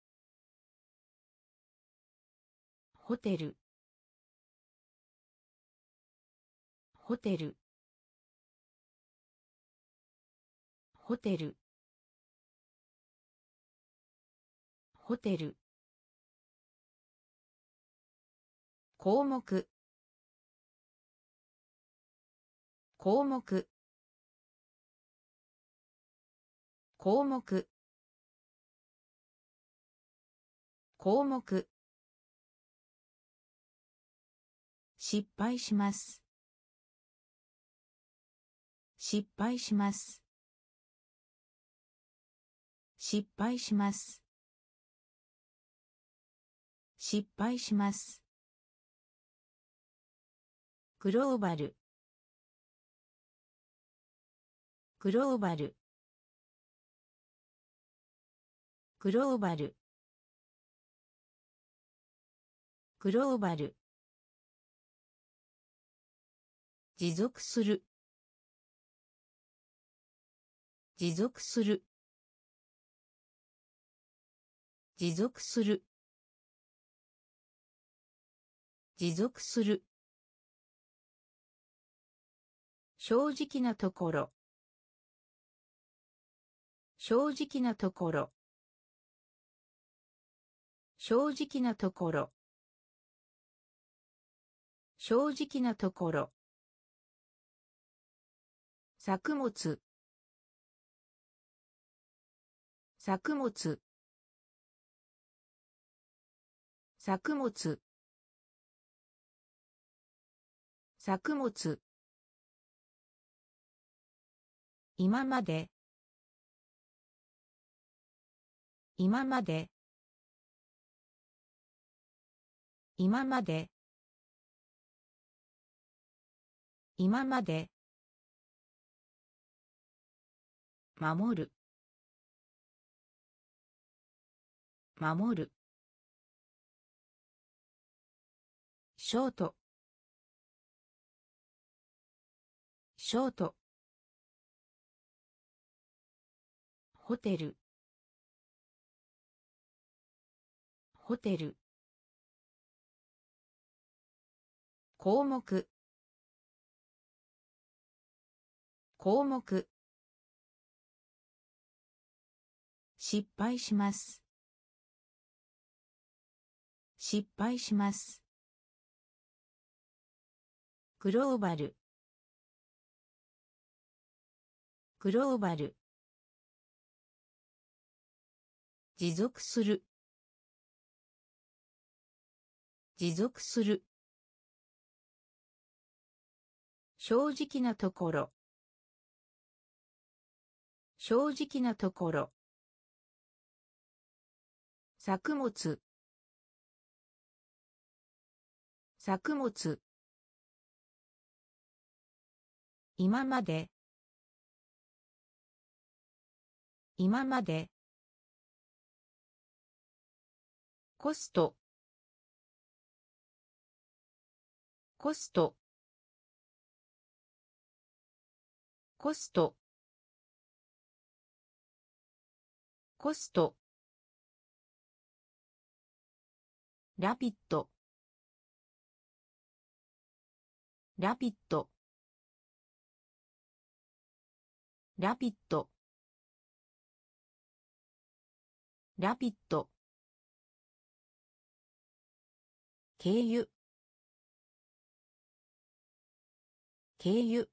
ホテルホテルホテルホテル項目項目項目項目失敗します失敗します失敗します失敗しますグローバルグローバルグローバルグローバル持続する持続する持続する持続する正直なところ正直なところ正直なところ。正直なところ。作物。作物。作物。作物。今まで。今まで。今まで。今まで。守る。守る。ショート。ショート。ホテル。ホテル。項目。項目。失敗します。失敗します。グローバル。グローバル。持続する。持続する。正直なところ。正直なところ。作物。作物。今まで。今まで。コスト。コスト。コスト。コスト。ラピッド。ラピッド。ラピッド。ラピッド。経由。経由。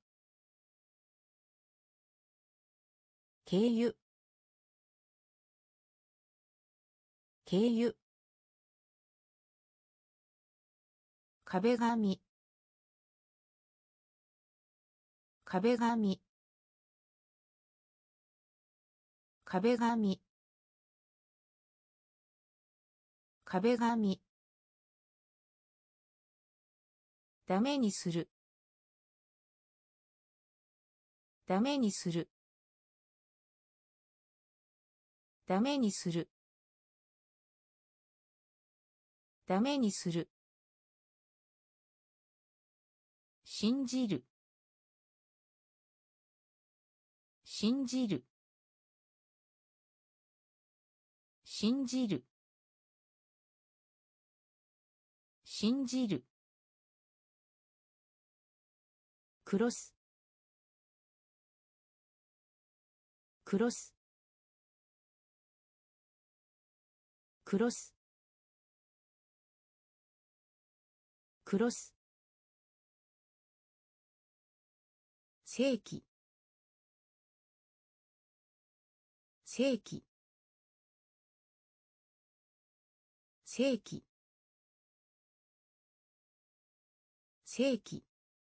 経由。経由。壁紙。壁紙。壁紙。壁紙。ダメにする。ダメにする。ダメにする。ダメにする。信じる。信じる。信じる。信じる。クロス。クロス。クロス。クロス。正規。正規。正規。正規。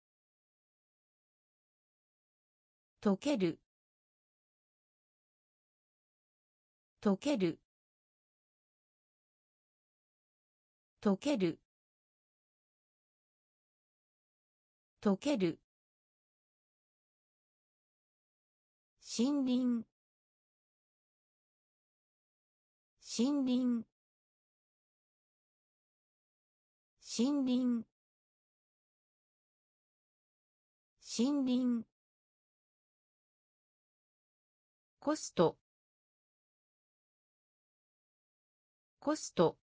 溶ける。溶ける。溶ける。溶ける。森林。森林。森林。森林。コスト。コスト。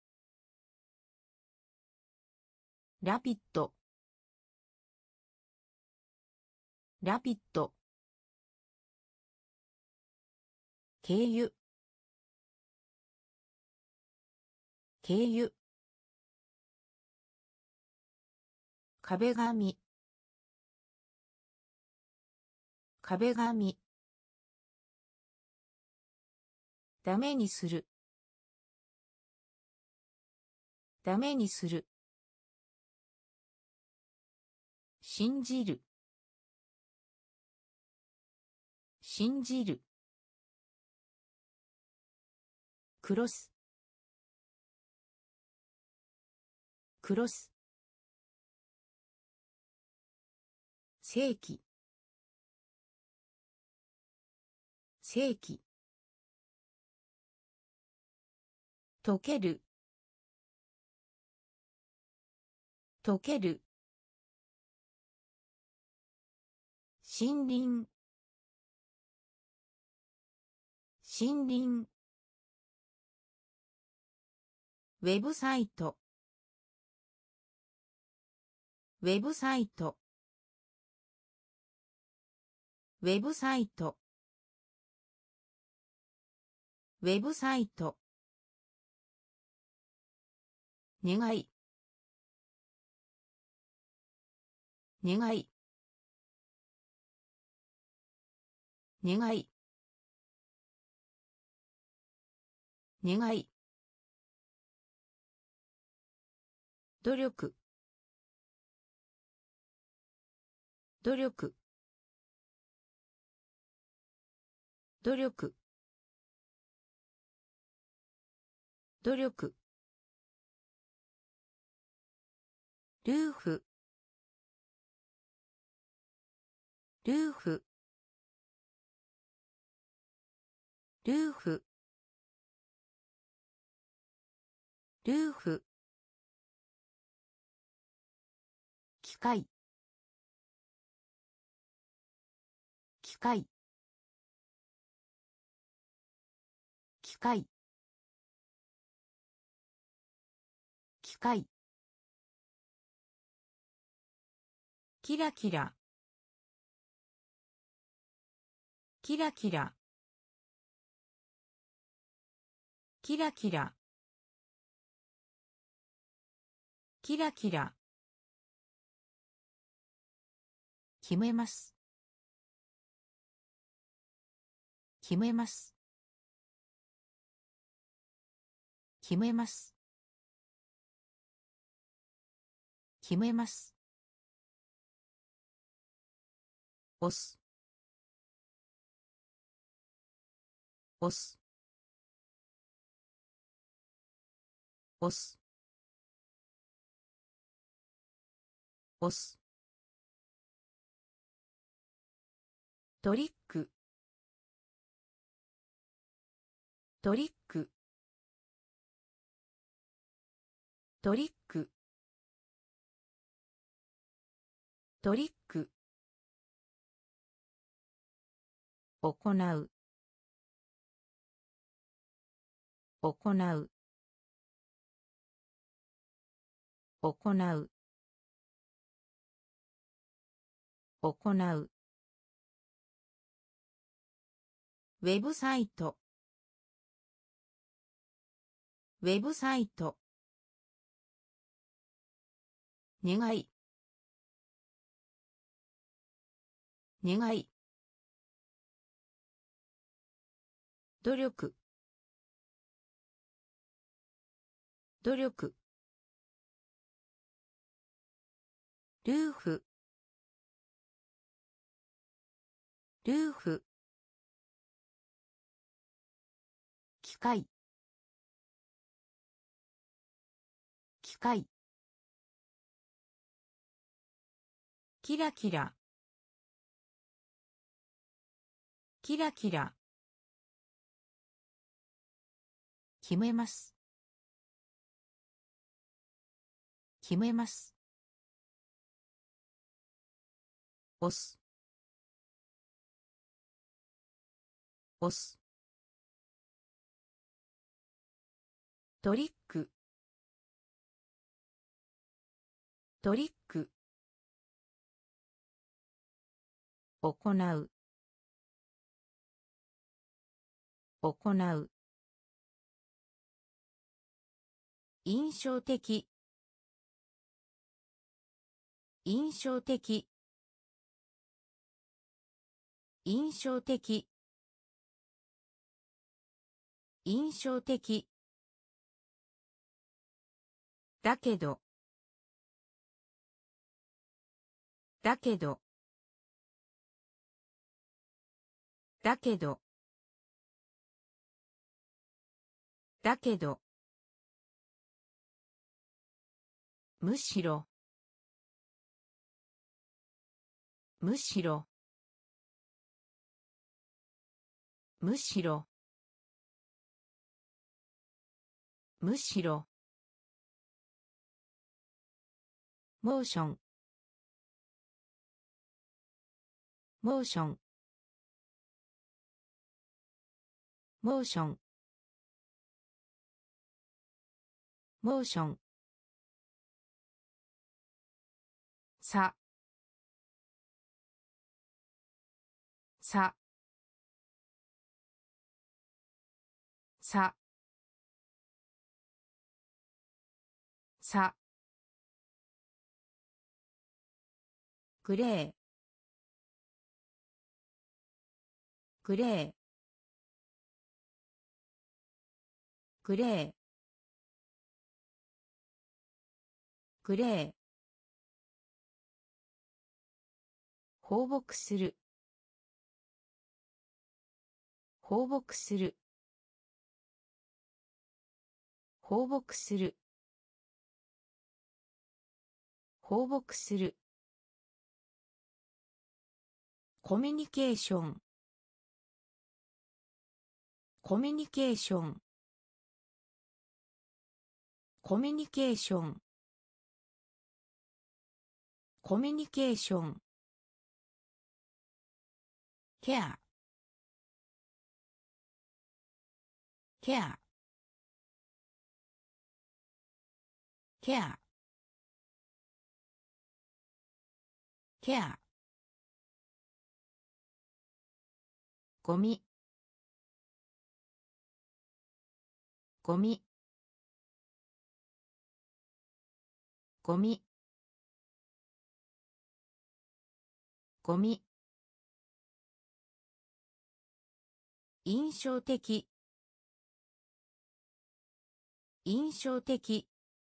ラピッド。ラピッド。経由。 経由、壁紙、壁紙、ダメにする、ダメにする、信じる、信じる、クロス、クロス、世紀、世紀、溶ける、溶ける、森林、森林、ウェブサイト、ウェブサイト、ウェブサイト、ウェブサイト、願い、願い、願い、願い、努力、努力、努力、努力、ルーフ、ルーフ、ルーフ、ルーフ、機械、機械、機械、機械、キラキラ、キラキラ、キラキラ、キラキラ、決めます、決めます、決めます、決めます、押す、押す、押す、押す、トリック、トリック、トリック、トリック、行う、行う、行う、行う、ウェブサイト、ウェブサイト、願い、願い、努力、努力、ルーフ、ルーフ、機械、機械、キラキラ、キラキラ、決めます、決めます、押す、押す、トリック、トリック、行う、行う、 印象的印象的印象的印象的だけどだけどだけどだけどむしろむしろむしろむしろモーションモーションモーションモーションささささグレーグレーグレーグレー放牧する放牧する放牧する放牧するコミュニケーションコミュニケーションコミュニケーションコミュニケーションケアケアケアケアゴミゴミゴミゴミ印象的印象的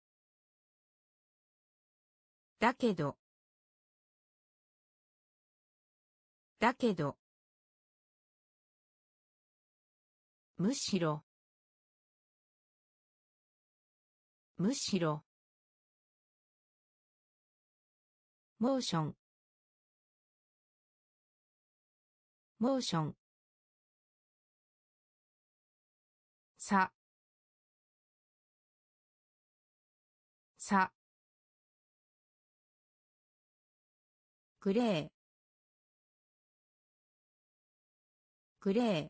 だけどだけどむしろむしろモーションモーションささグレーグレー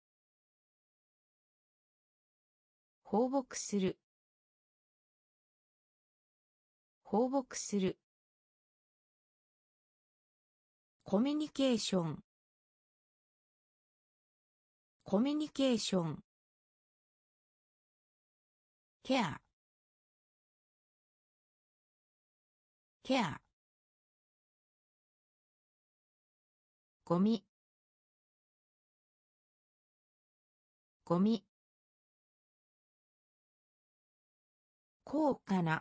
放牧する放牧するコミュニケーションコミュニケーションケアケアゴミゴミ高価な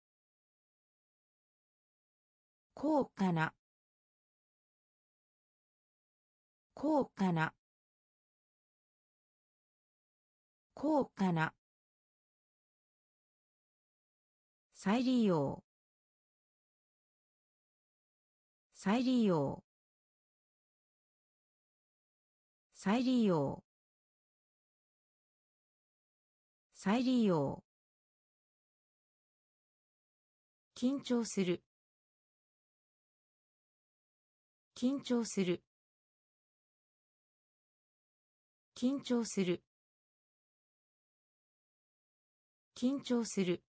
高価な高価な高価な再利用再利用再利用再利用緊張する緊張する緊張する緊張する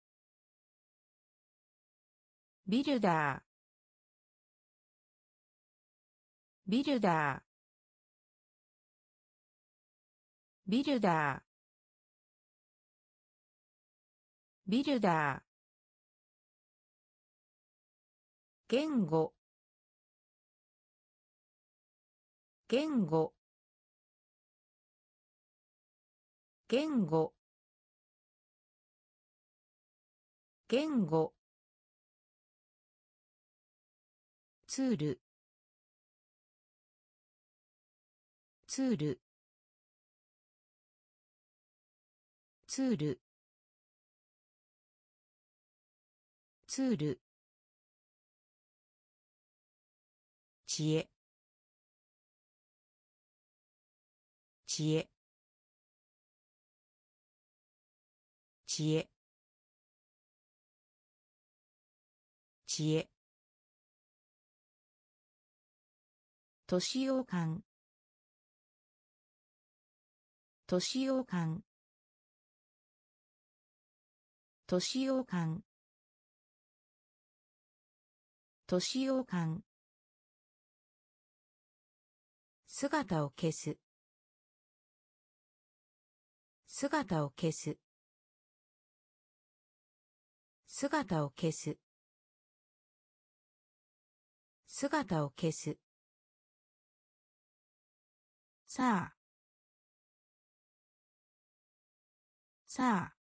ビルダービルダービルダービルダー。言語。言語。言語。言語。ツール。ツール。ツール。ツール。知恵。知恵。知恵。知恵。年用感。年用感。年用感。年用感。姿を消す。姿を消す。姿を消す。姿を消す。さあ。さあ。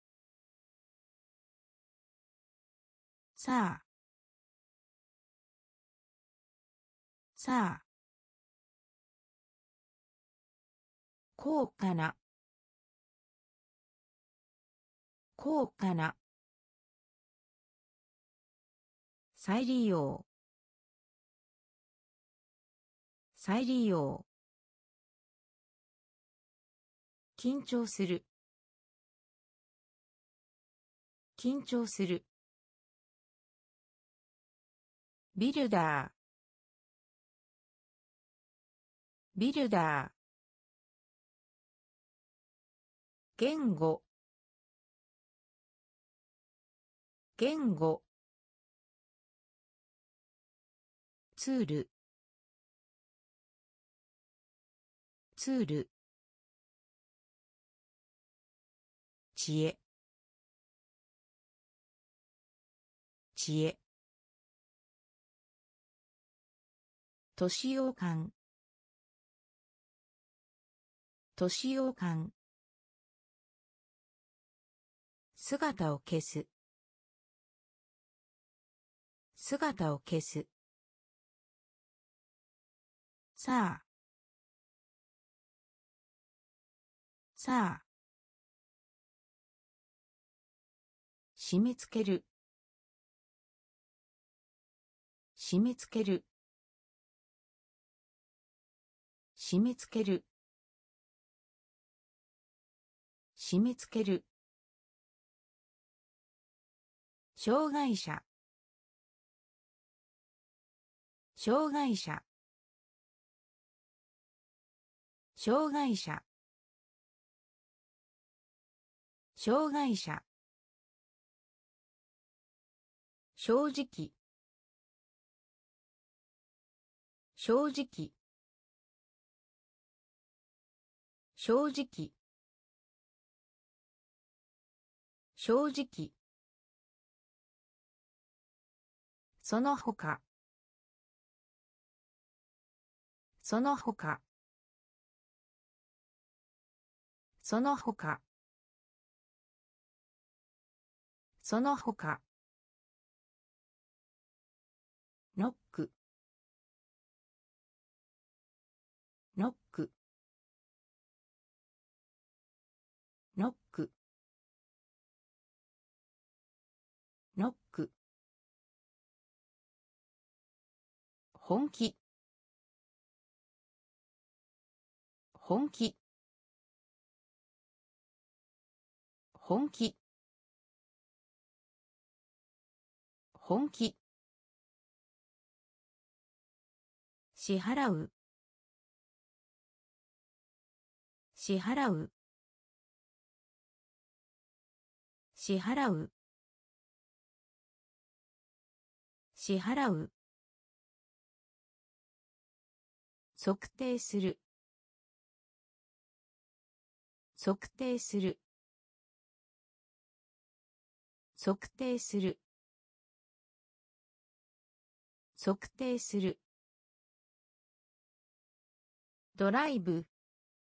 さあ。さあ。高価な。高価な。再利用。再利用。緊張する。緊張する。ビルダー。ビルダー。言語。言語。ツール。ツール。知恵。知恵。年用感。年用感。姿を消す。姿を消す。さあ。さあ。締め付ける。締め付ける。締め付ける。締め付ける。障害者。障害者。障害者。障害者。正直。正直。正直。正直。その他。その他。その他。その他。ノック。ノック。ノック。ノック。本気。本気。本気。本気。支払う。支払う。支払う。支払う。測定する。測定する。 測定する測定するドライブ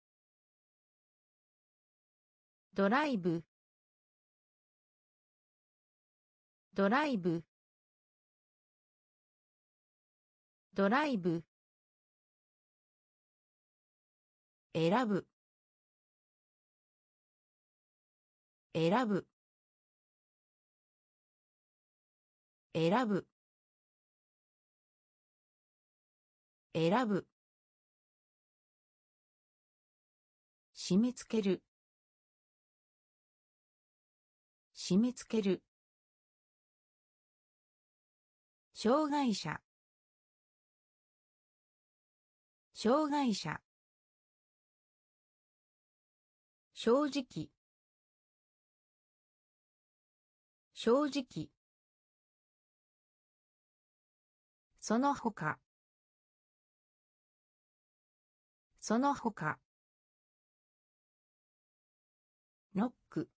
ドライブドライブドライブ選ぶ選ぶ選ぶ選ぶ締め付ける締め付ける障害者障害者正直正直その他その他ノック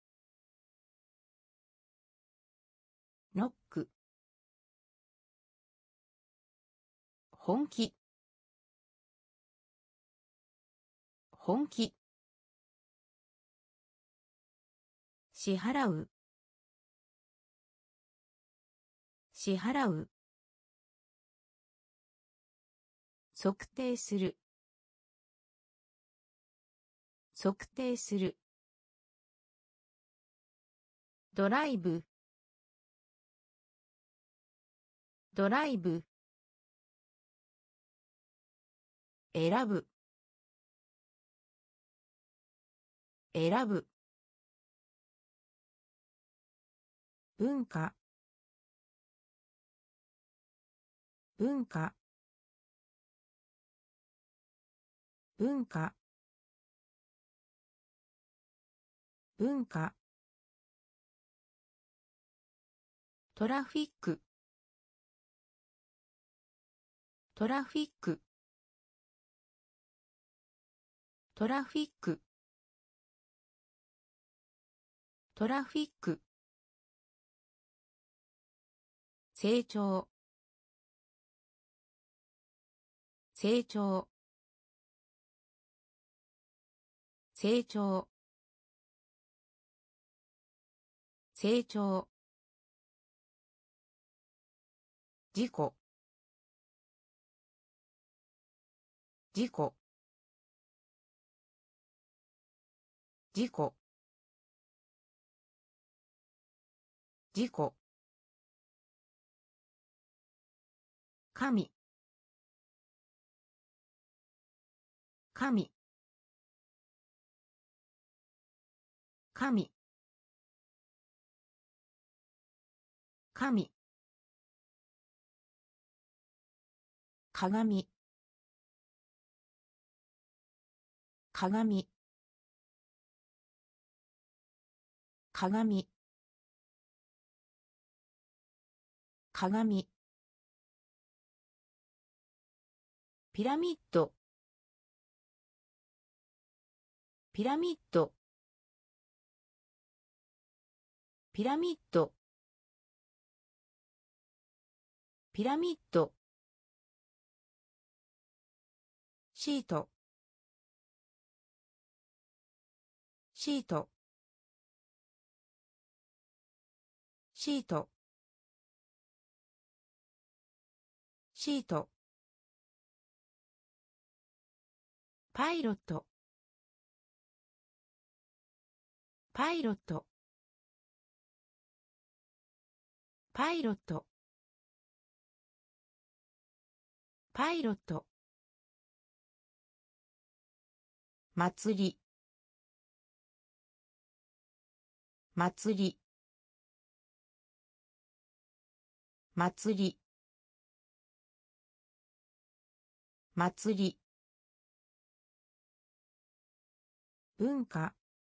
ノック本気本気支払う支払う測定する測定するドライブドライブ選ぶ選ぶ文化文化文化文化トラフィックトラフィックトラフィックトラフィック成長成長成長成長事故事故事故事故神神神神鏡鏡鏡鏡ピラミッドピラミッドピラミッドピラミッドシートシートシートシートパイロットパイロットパイロットパイロット祭り祭り祭り祭り文化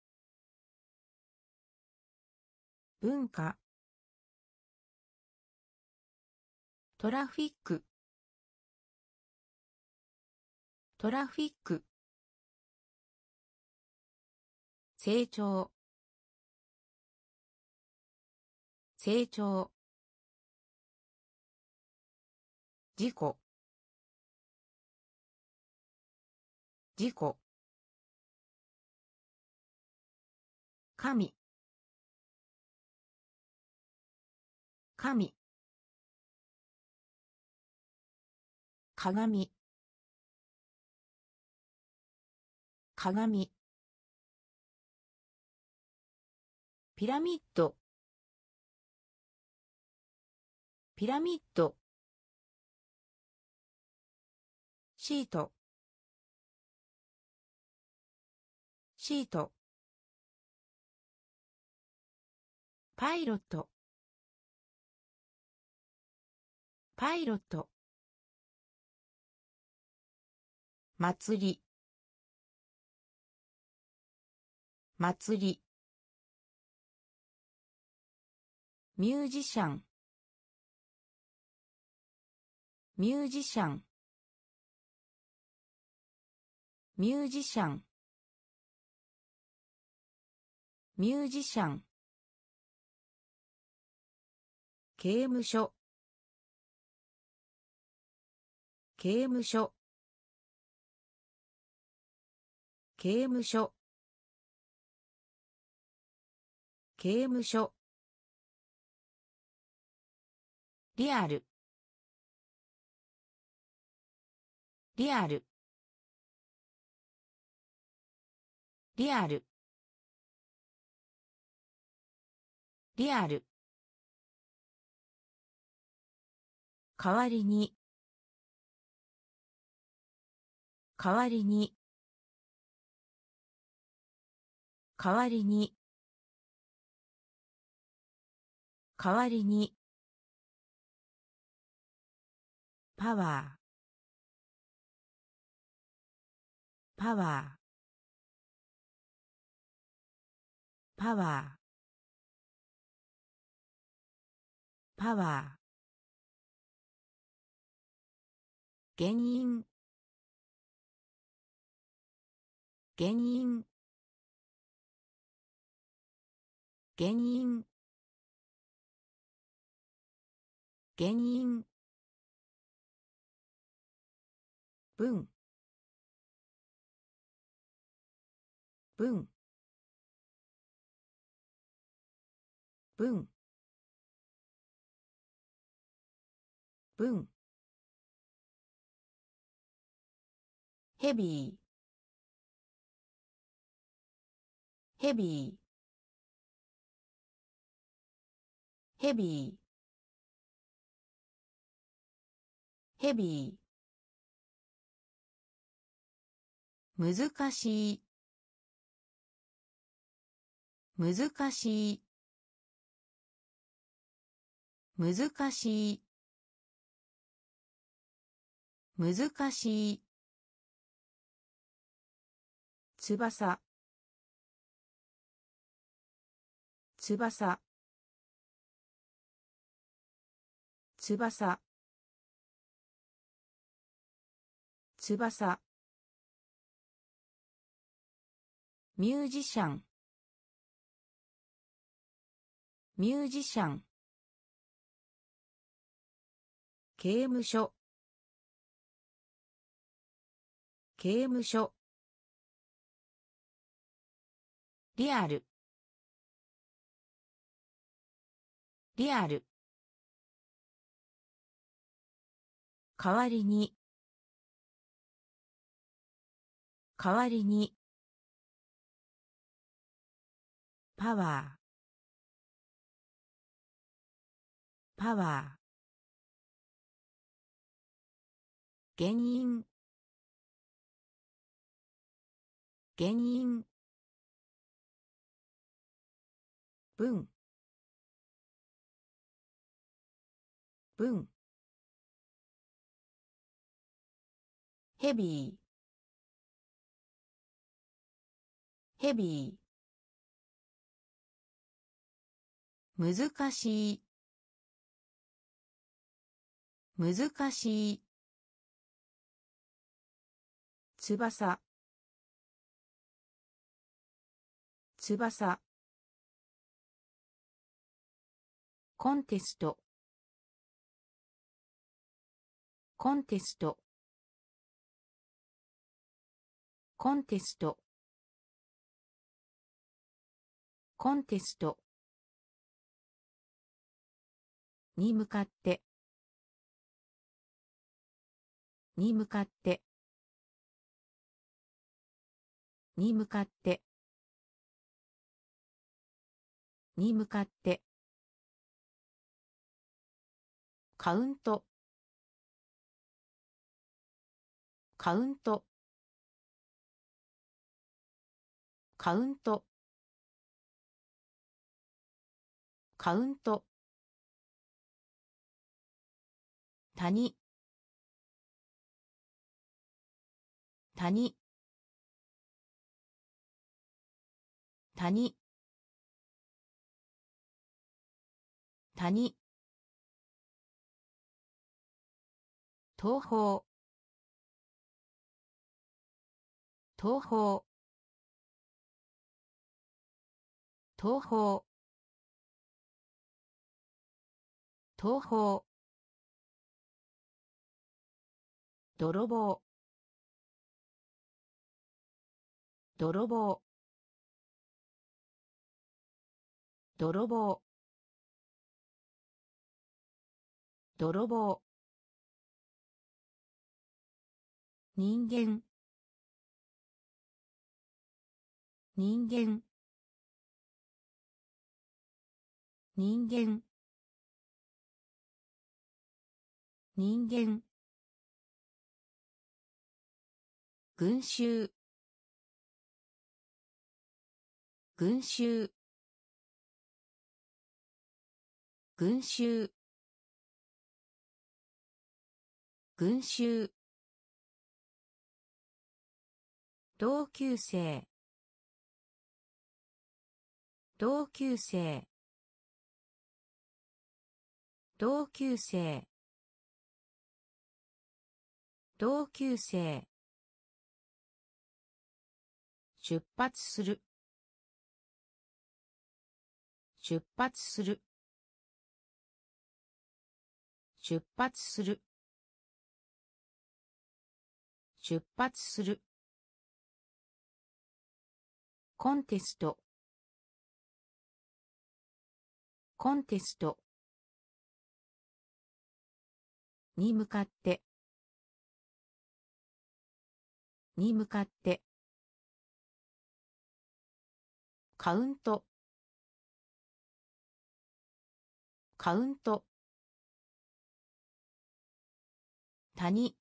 文化トラフィックトラフィック成長成長、事故、事故、神、神、鏡、鏡、ピラミッド、ピラミッド、シート、シート、パイロット、パイロット、祭り、祭り、ミュージシャン、ミュージシャン、ミュージシャン、ミュージシャン、刑務所、刑務所、刑務所、刑務所、リアル、リアル、リアル、リアル、代わりに、代わりに、代わりに、代わりに、パワー、パワー、パワー、パワー、原因、原因、原因、原因、文、文、文、文、ヘビー、ヘビー、ヘビー、ヘビー、難しい、難しい、難しい、難しい、翼、翼、翼、翼、ミュージシャン、ミュージシャン、刑務所、刑務所、リアル、リアル、代わりに、代わりに、パワー、パワー、原因、原因、文、文、ヘビー、ヘビー、難しい、難しい、翼、翼、 コンテストコンテストコンテストコンテストに向かってに向かってに向かってに向かってカウントカウントカウントカウント谷谷谷谷東方東方東方東方泥棒泥棒泥棒泥棒人間人間人間人間群衆群衆群衆群衆同級生同級生同級生同級生出発する出発する出発する出発するコンテストコンテストに向かってに向かってカウントカウント谷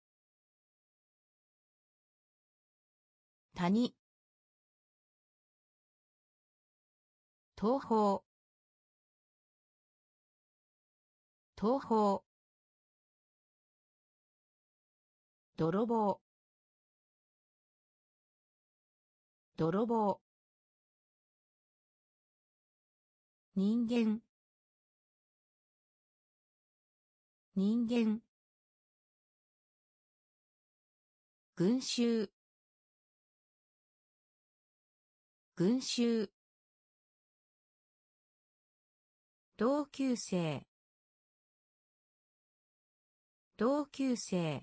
谷東方東方泥棒泥棒人間人間群衆群衆同級生同級生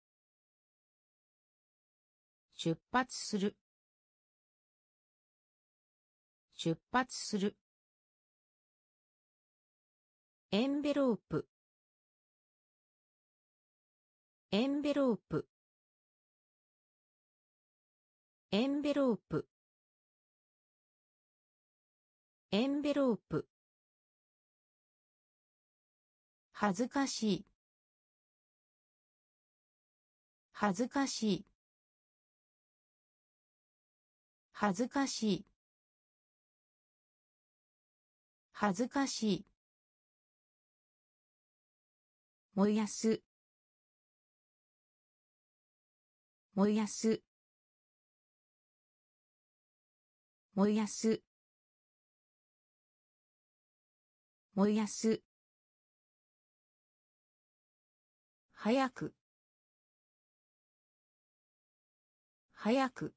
出発する出発するエンベロープエンベロープエンベロープエンベロープ恥ずかしい恥ずかしい恥ずかしい恥ずかしい燃やす燃やす燃やす燃やす早く早く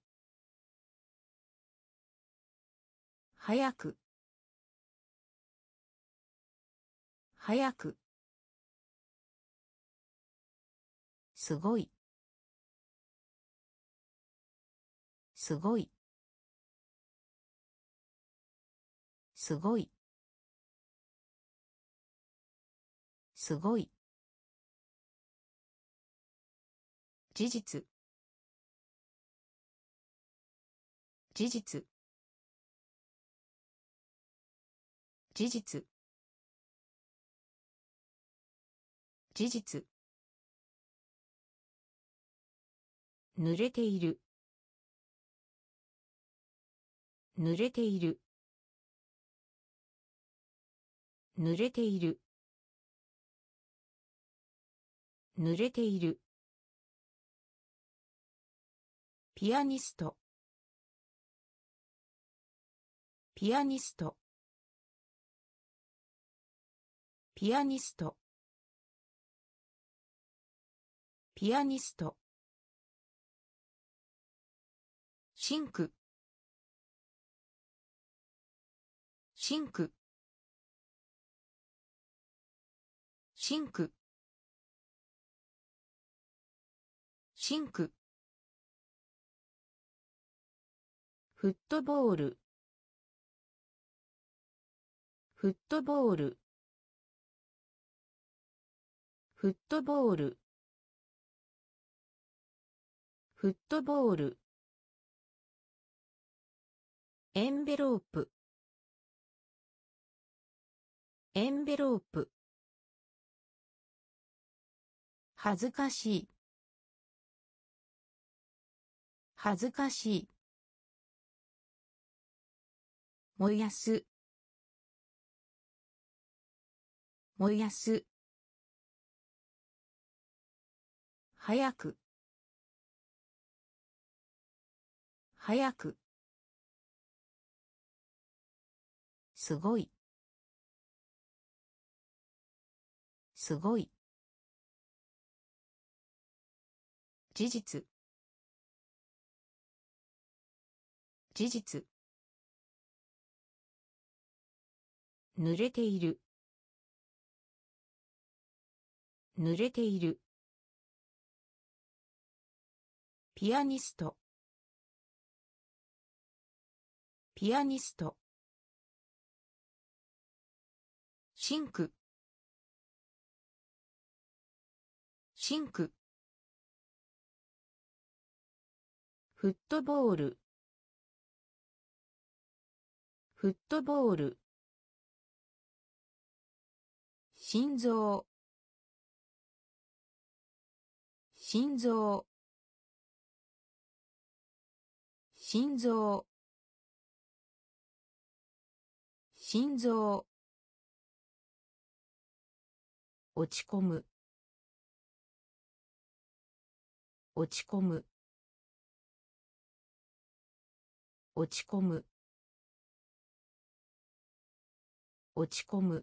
早く早く、すごい、すごい、すごい、すごい、事実、事実、事実、事実、濡れている、濡れている、濡れている、濡れている、ピアニスト、ピアニスト、ピアニスト、ピアニスト、シンク、シンク、シンク、シンク、フットボール、フットボール、フットボール、フットボール、エンベロープ、エンベロープ、恥ずかしい、恥ずかしい、燃やす、燃やす、早く、早く、すごい、すごい、事実、事実、濡れている、濡れている、ピアニスト、ピアニスト、シンク、シンク、フットボール、フットボール、心臓、心臓、心臓、心臓、落ち込む、落ち込む、落ち込む、落ち込む、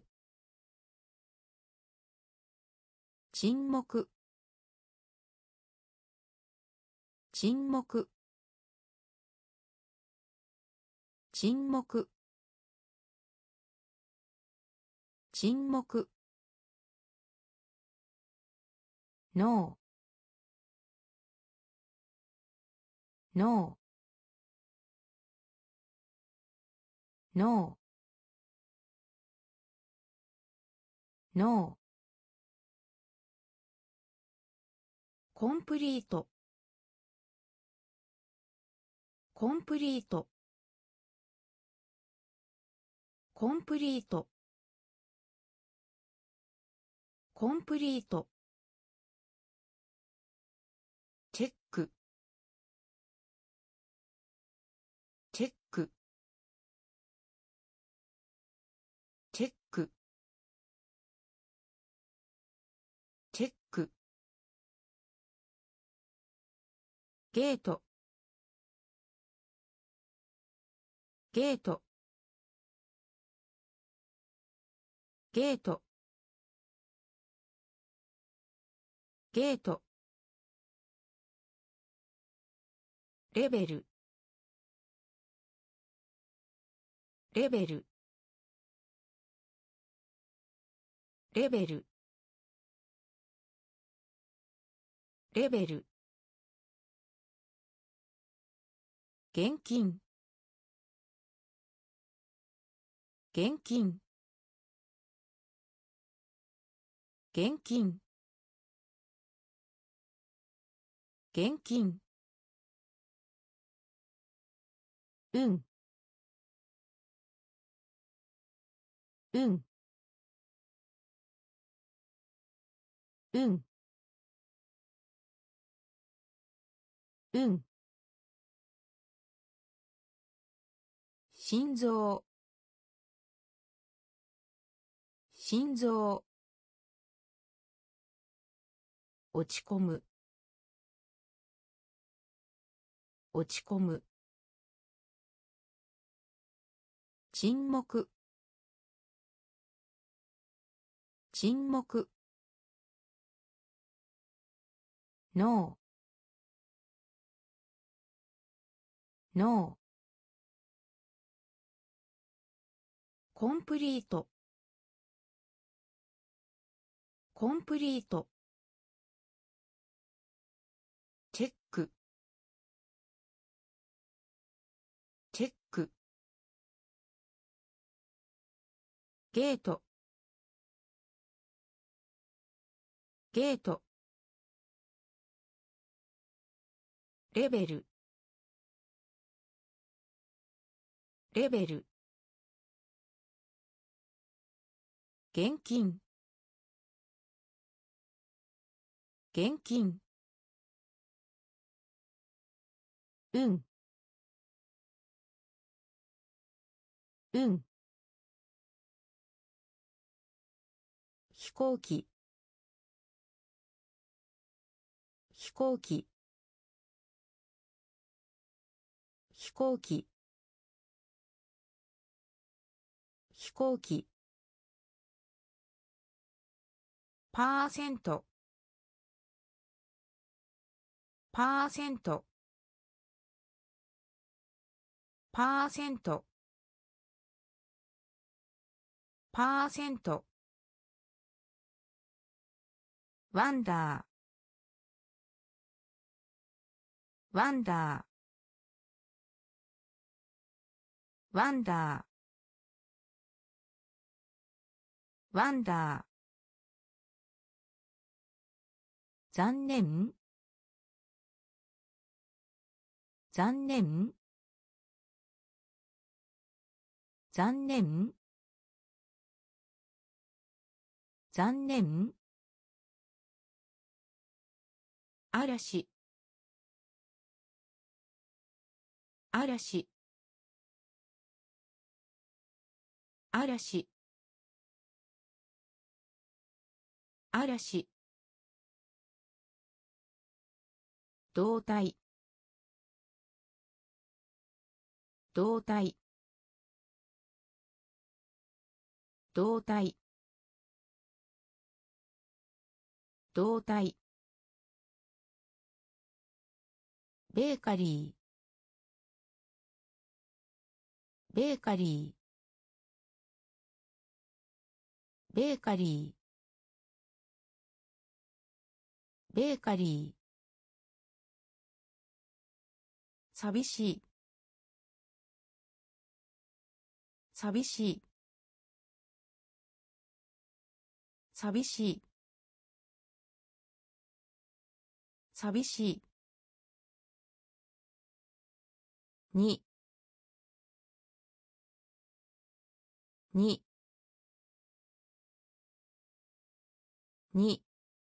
沈黙、沈黙、沈黙、沈黙、ノー、ノー、ノー、ノー、コンプリート、コンプリート、コンプリート、コンプリート、チェック、チェック、チェック、チェック、ゲート、ゲート、ゲート、ゲート、レベル、レベル、 レベルレベル現金現金現金現金うんうんうんうん心臓心臓落ち込む落ち込む沈黙沈黙ノーノーコンプリートコンプリートチェックチェックゲートゲートレベルレベル現金現金うんうん飛行機飛行機飛行機飛行機パーセントパーセントパーセントパーセントワンダーワンダーワンダーワンダー残念残念残念残念嵐嵐嵐嵐胴体胴体胴体胴体ベーカリーベーカリーベーカリーベーカリー寂しい寂しい寂しい寂しいににに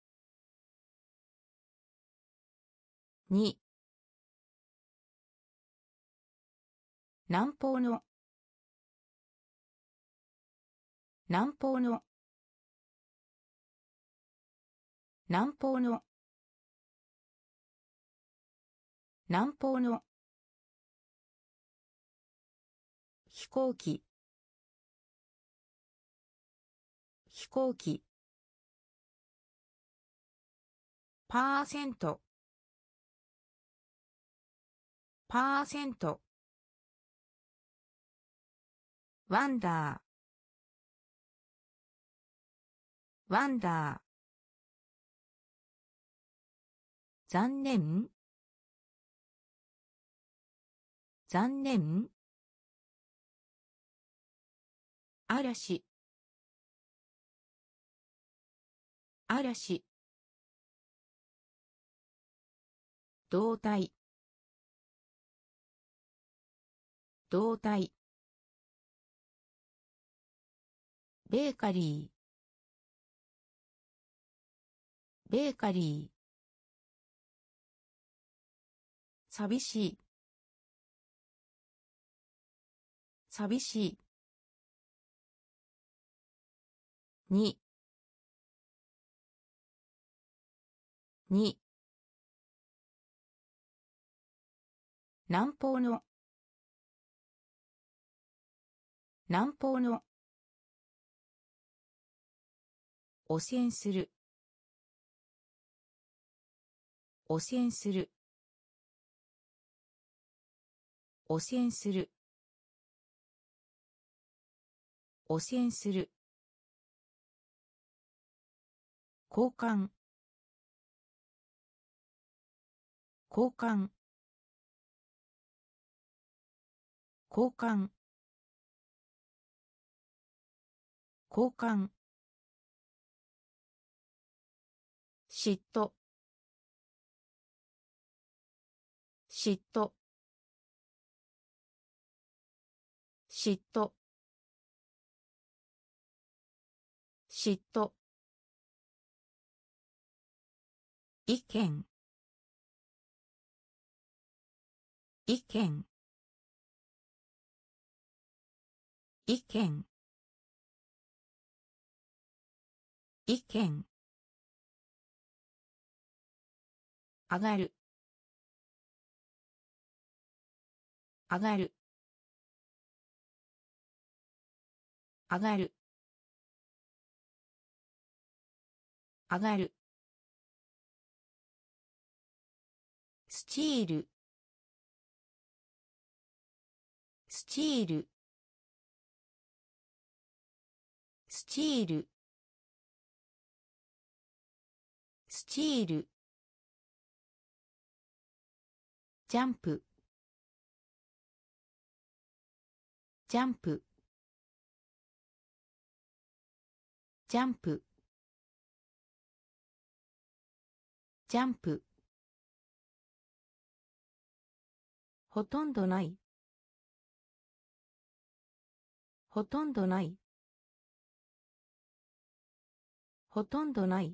に南方の南方の南方の南方の飛行機飛行機パーセントパーセントワンダーワンダー。残念。残念。嵐。嵐。胴体。胴体。ベーカリー。ベーカリー。寂しい。寂しい。に。に。南方の。南方の。汚染する。汚染する。汚染する。汚染する。交換。交換。交換。交換。嫉妬。嫉妬。嫉妬。嫉妬。意見。意見。意見。意見。上がる。上がる。上がる。上がる。スチール。スチール。スチール。スチール。ジャンプ。ジャンプ。ジャンプ。ジャンプ。ほとんどない。ほとんどない。ほとんどない。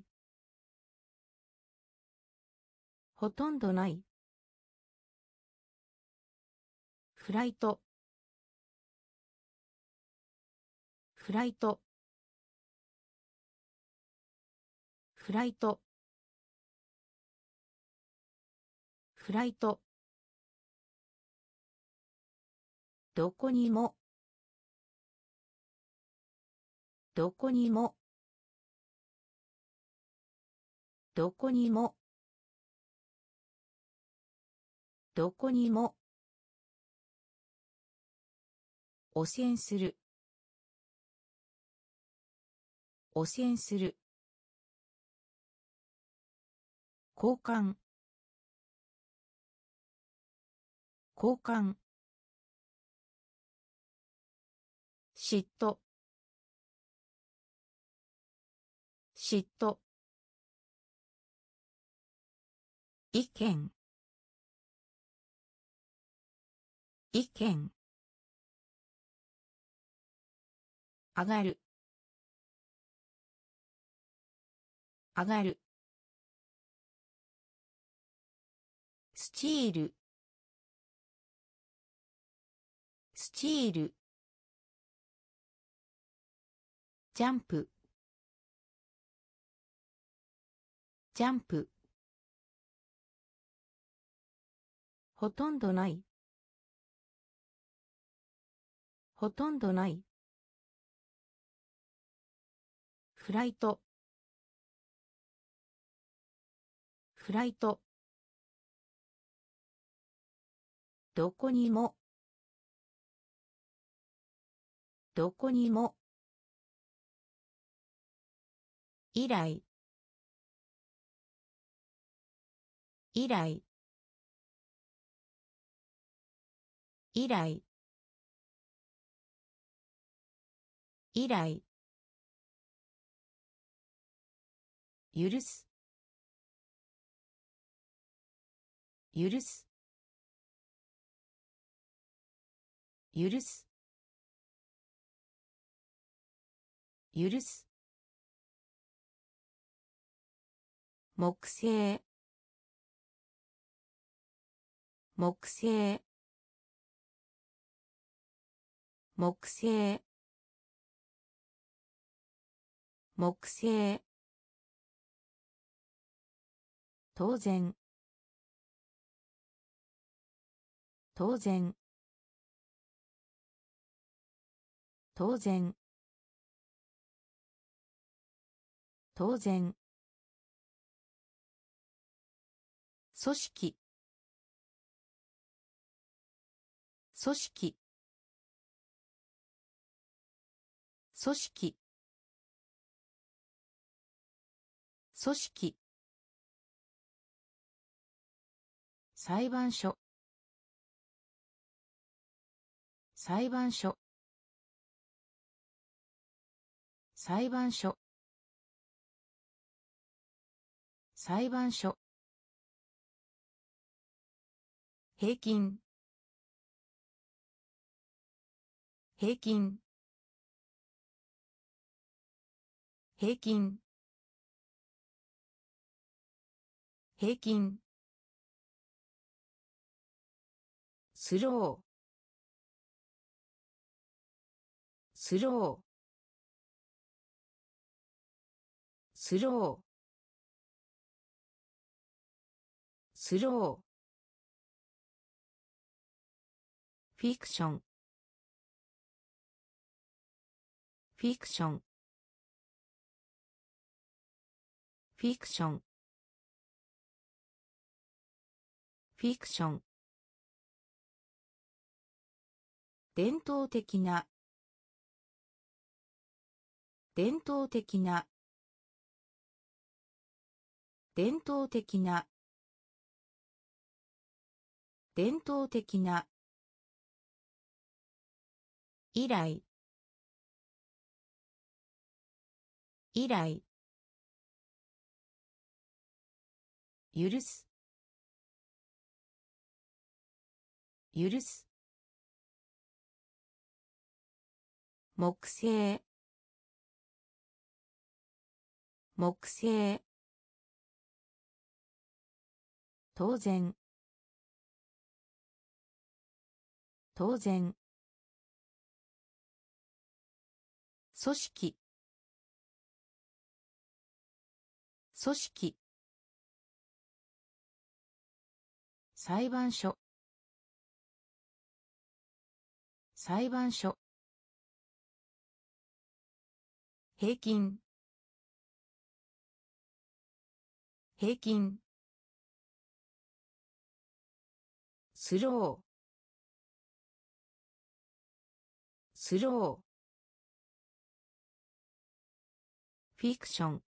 ほとんどない。フライト。フライト。フライト。フライト。どこにも。どこにも。どこにも。どこにも。汚染する。汚染する。交換。交換。嫉妬。嫉妬。意見。意見。上がる。上がる。スチール。スチール。ジャンプ。ジャンプ。ほとんどない。ほとんどない。フライト。フライト。どこにも。どこにも。 以来以来以来以来許す許す許す許す木星木星木星木星当然当然当然当然組織組織組織組織裁判所裁判所裁判所裁判所平均平均平均平均スロースロースロースローフィクションフィクションフィクションフィクション伝統的な伝統的な伝統的な伝統的な以来以来許す許す木星木星当然当然組織組織裁判所裁判所平均平均スロースローフィクション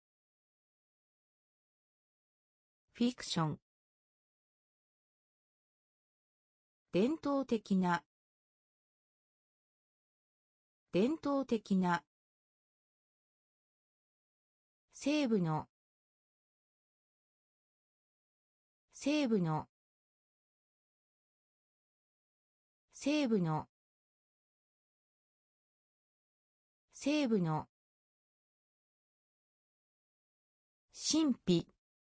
フィクション伝統的な伝統的な西部の西部の西部の西部の神秘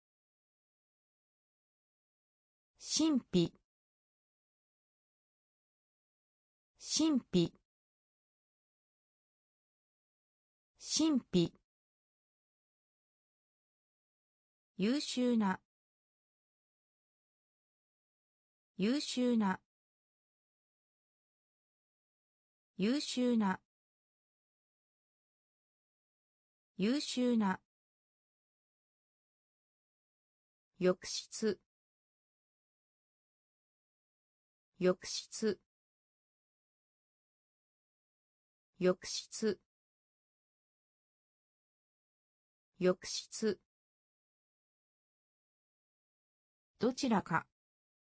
神秘神秘神秘優秀な優秀な優秀な優秀な浴室浴室浴室浴室。どちらか。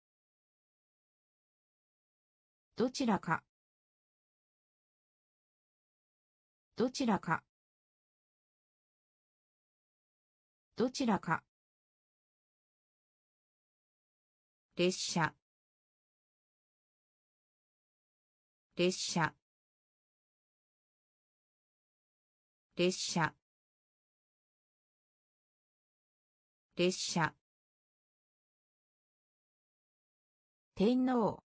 どちらか。どちらか。どちらか。列車。列車。列車。列車。天皇。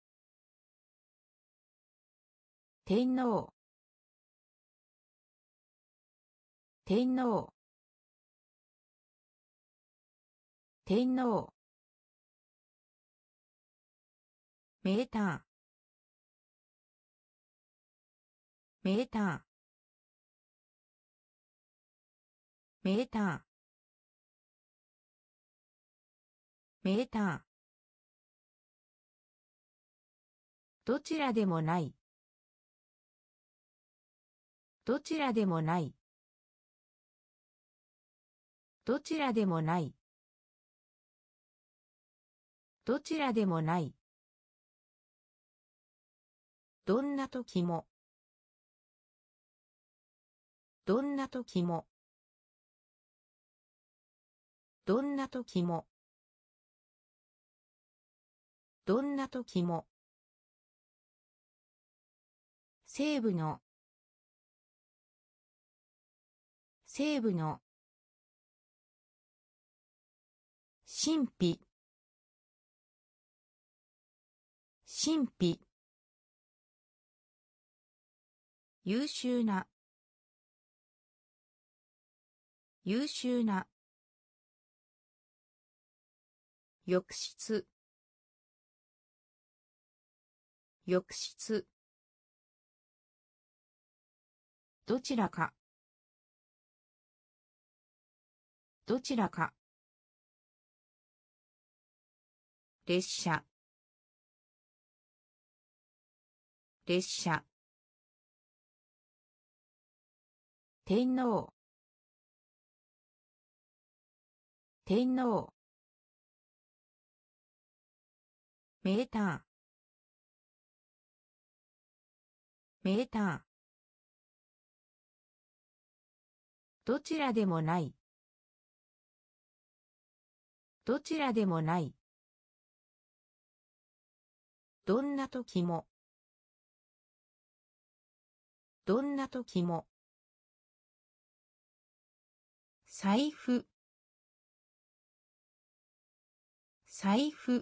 天皇。天皇。天皇。メーター。メーター。メーター。メーター。どちらでもない。どちらでもない。どちらでもない。どちらでもない。どんな時も。どんな時も。どんな時も。どんな時も。西部の。西部の。神秘。神秘。優秀な。優秀な。浴室。浴室。どちらか。どちらか。列車。列車。天皇。天皇。メーター。メーター。どちらでもない。どちらでもない。どんな時も。どんな時も。財布。財布。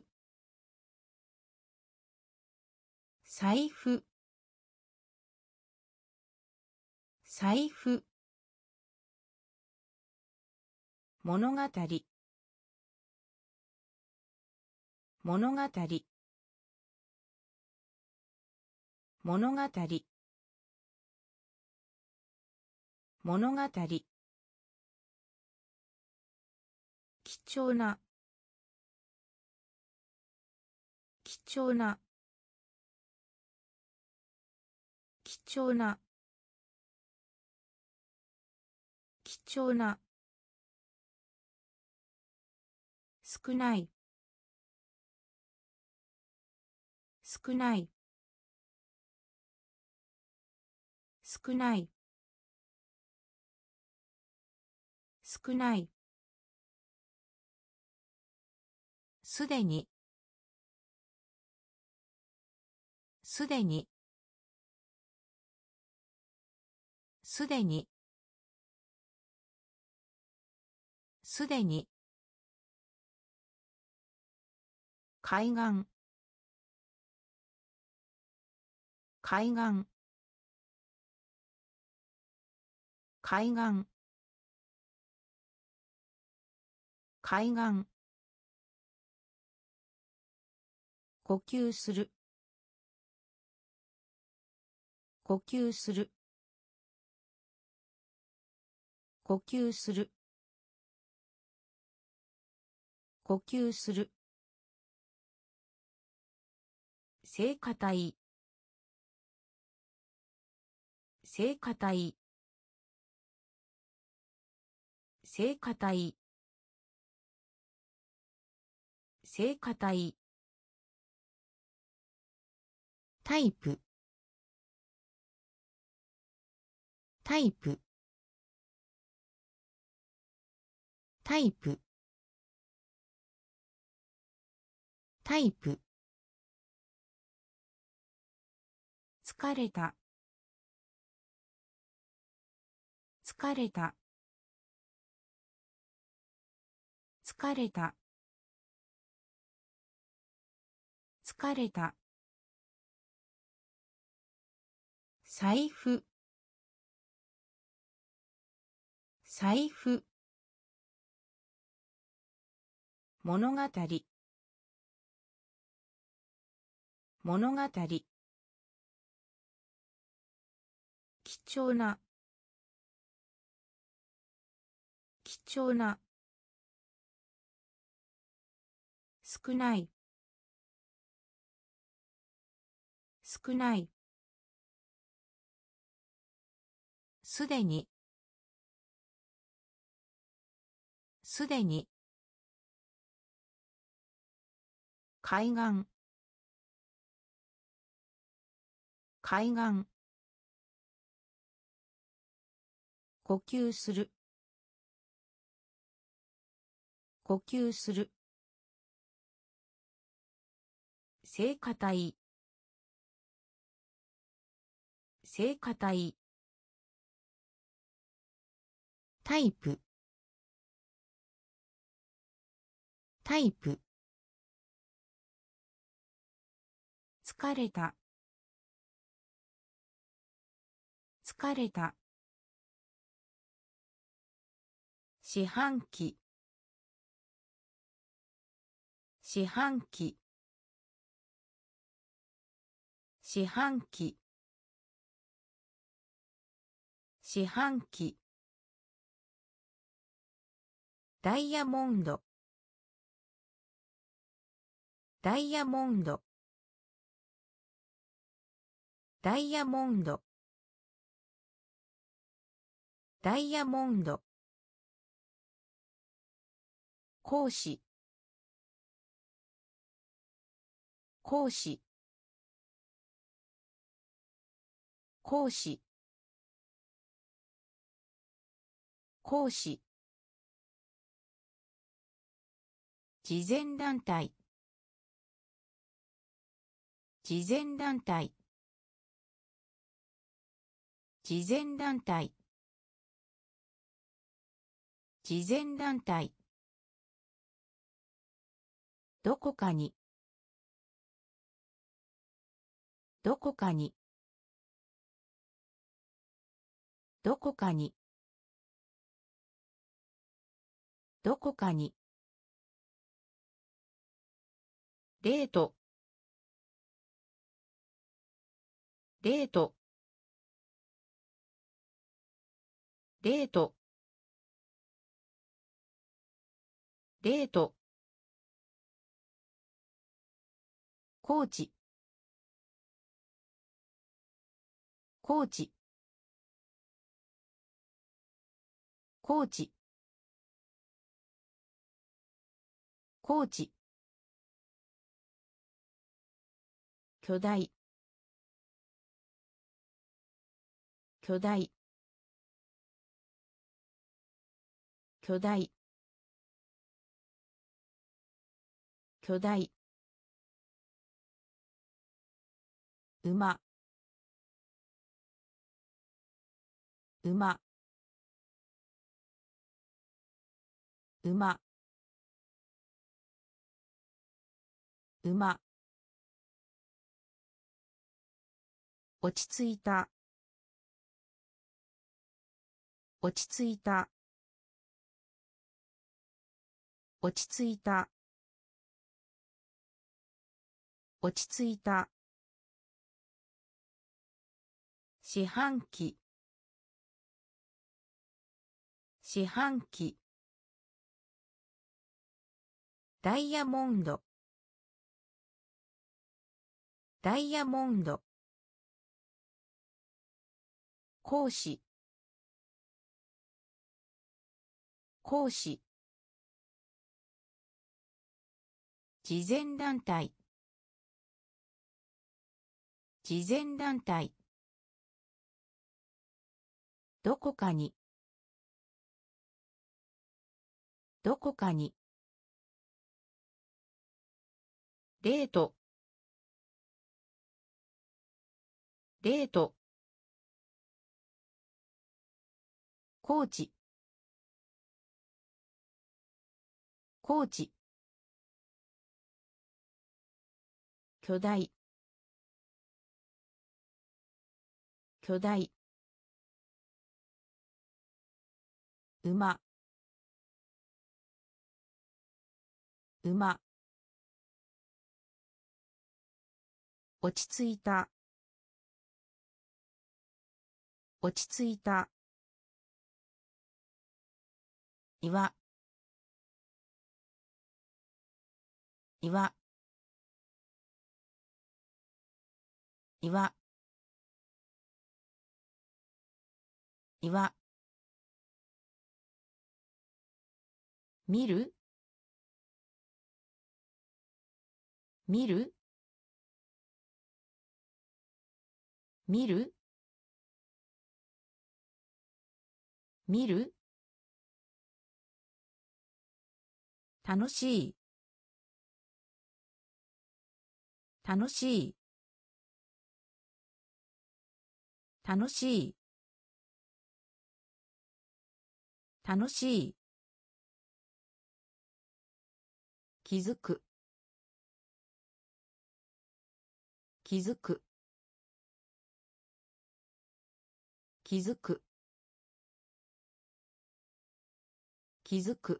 財布。財布。物語。物語。物語。物語。貴重な。貴重な。貴重な。貴重な。少ない。少ない。少ない。少ない。すでに。すでに。すでに。すでに。海岸。海岸。海岸。海岸。呼吸する。呼吸する。呼吸する。呼吸する。聖歌隊。聖歌隊。 聖歌隊聖歌隊タイプタイプタイプタイプ疲れた疲れた疲れた疲れた財布財布物語物語貴重な貴重な少ない少ないすでにすでに海岸海岸呼吸する呼吸する聖歌隊聖歌隊タイプタイプ疲れた疲れた四半期四半期四半期四半期ダイヤモンドダイヤモンドダイヤモンドダイヤモンド講師講師講師講師慈善団体慈善団体慈善団体慈善団体どこかにどこかにどこかにどこかにデートデートデートデートコーチコーチコーチコーチ巨大巨大巨大巨大馬馬馬馬落ち着いた落ち着いた落ち着いた落ち着いた四半期四半期ダイヤモンドダイヤモンド講師講師慈善団体慈善団体どこかにどこかにデートデートコーチコーチ巨大巨大馬馬落ち着いた落ち着いた岩岩岩岩見る見る見る見る楽しい楽しい楽しい楽しい気づく気づく気づく気づく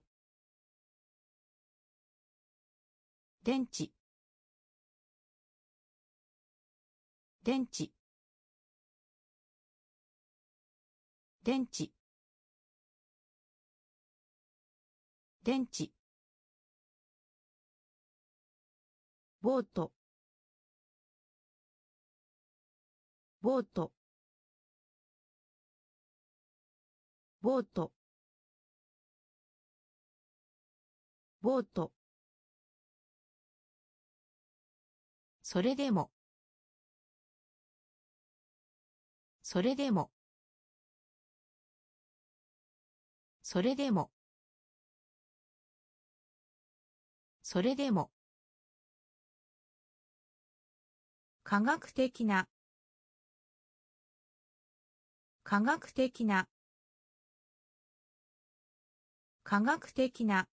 電池電池電池電池ボートボートボートボートそれでもそれでもそれでもそれでも科学的な科学的な科学的な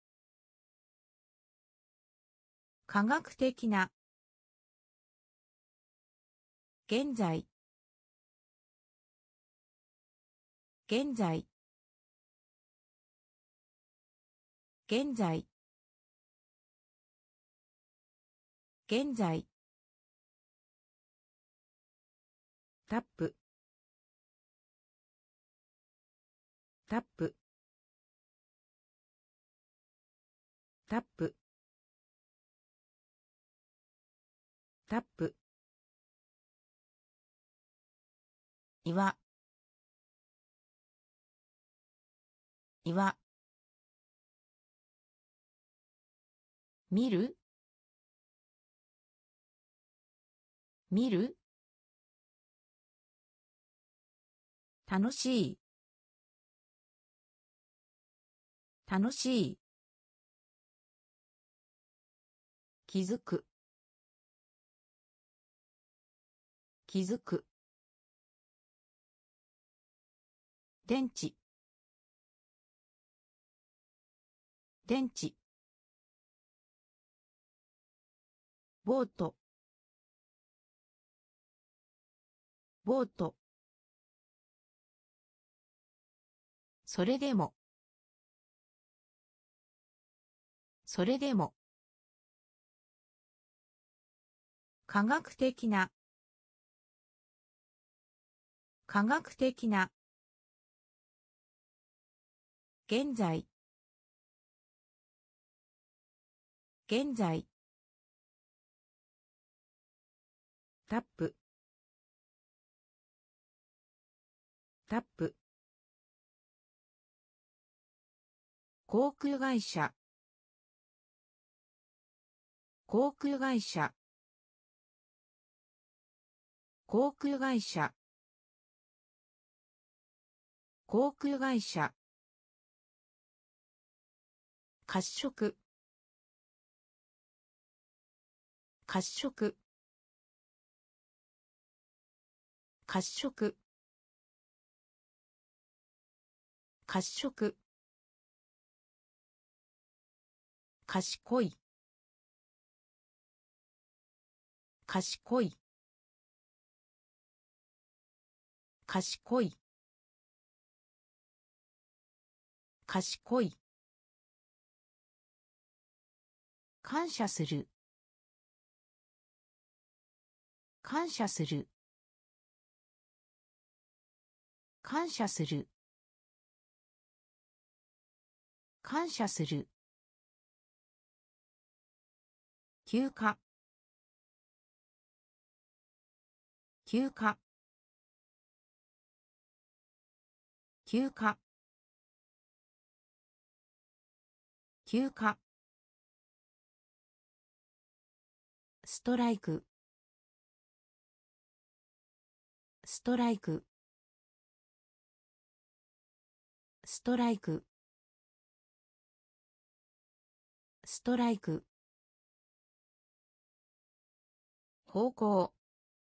科学的な現在現在現在現在タップタップタップタップ岩岩見る見る楽しい楽しい気づく気づく電池電池ボートボートそれでもそれでも科学的な科学的な現在現在タップタップ航空会社航空会社航空会社航空会社褐色褐色褐色褐色賢い賢い賢い賢い感謝する感謝する感謝する感謝する休暇休暇休暇休暇ストライクストライクストライクストライク方向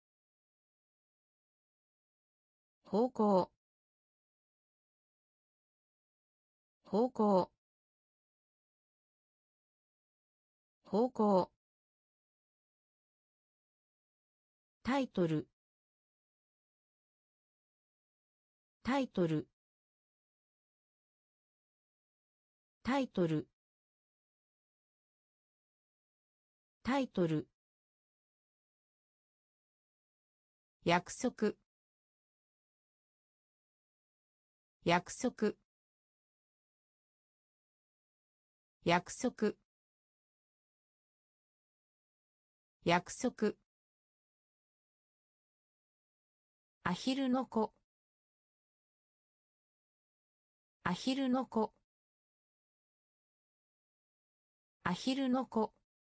方向方向方向タイトルタイトルタイトルタイトル約束約束約束約束アヒルの子アヒルの子アヒルの子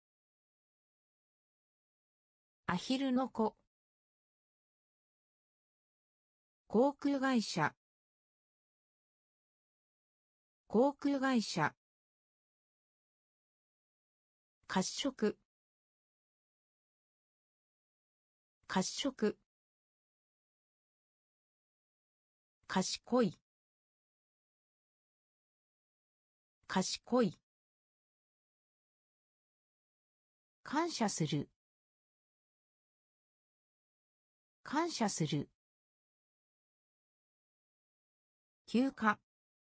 アヒルの子航空会社航空会社褐色褐色賢い賢い感謝する感謝する休暇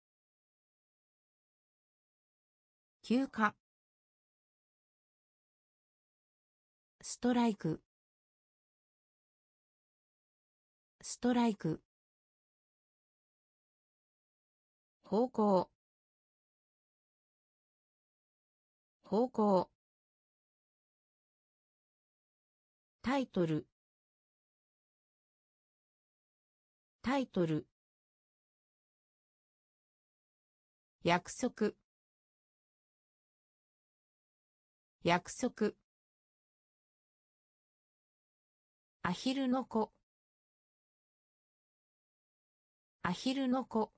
休暇ストライクストライク方向方向タイトルタイトル約束約束アヒルの子アヒルの子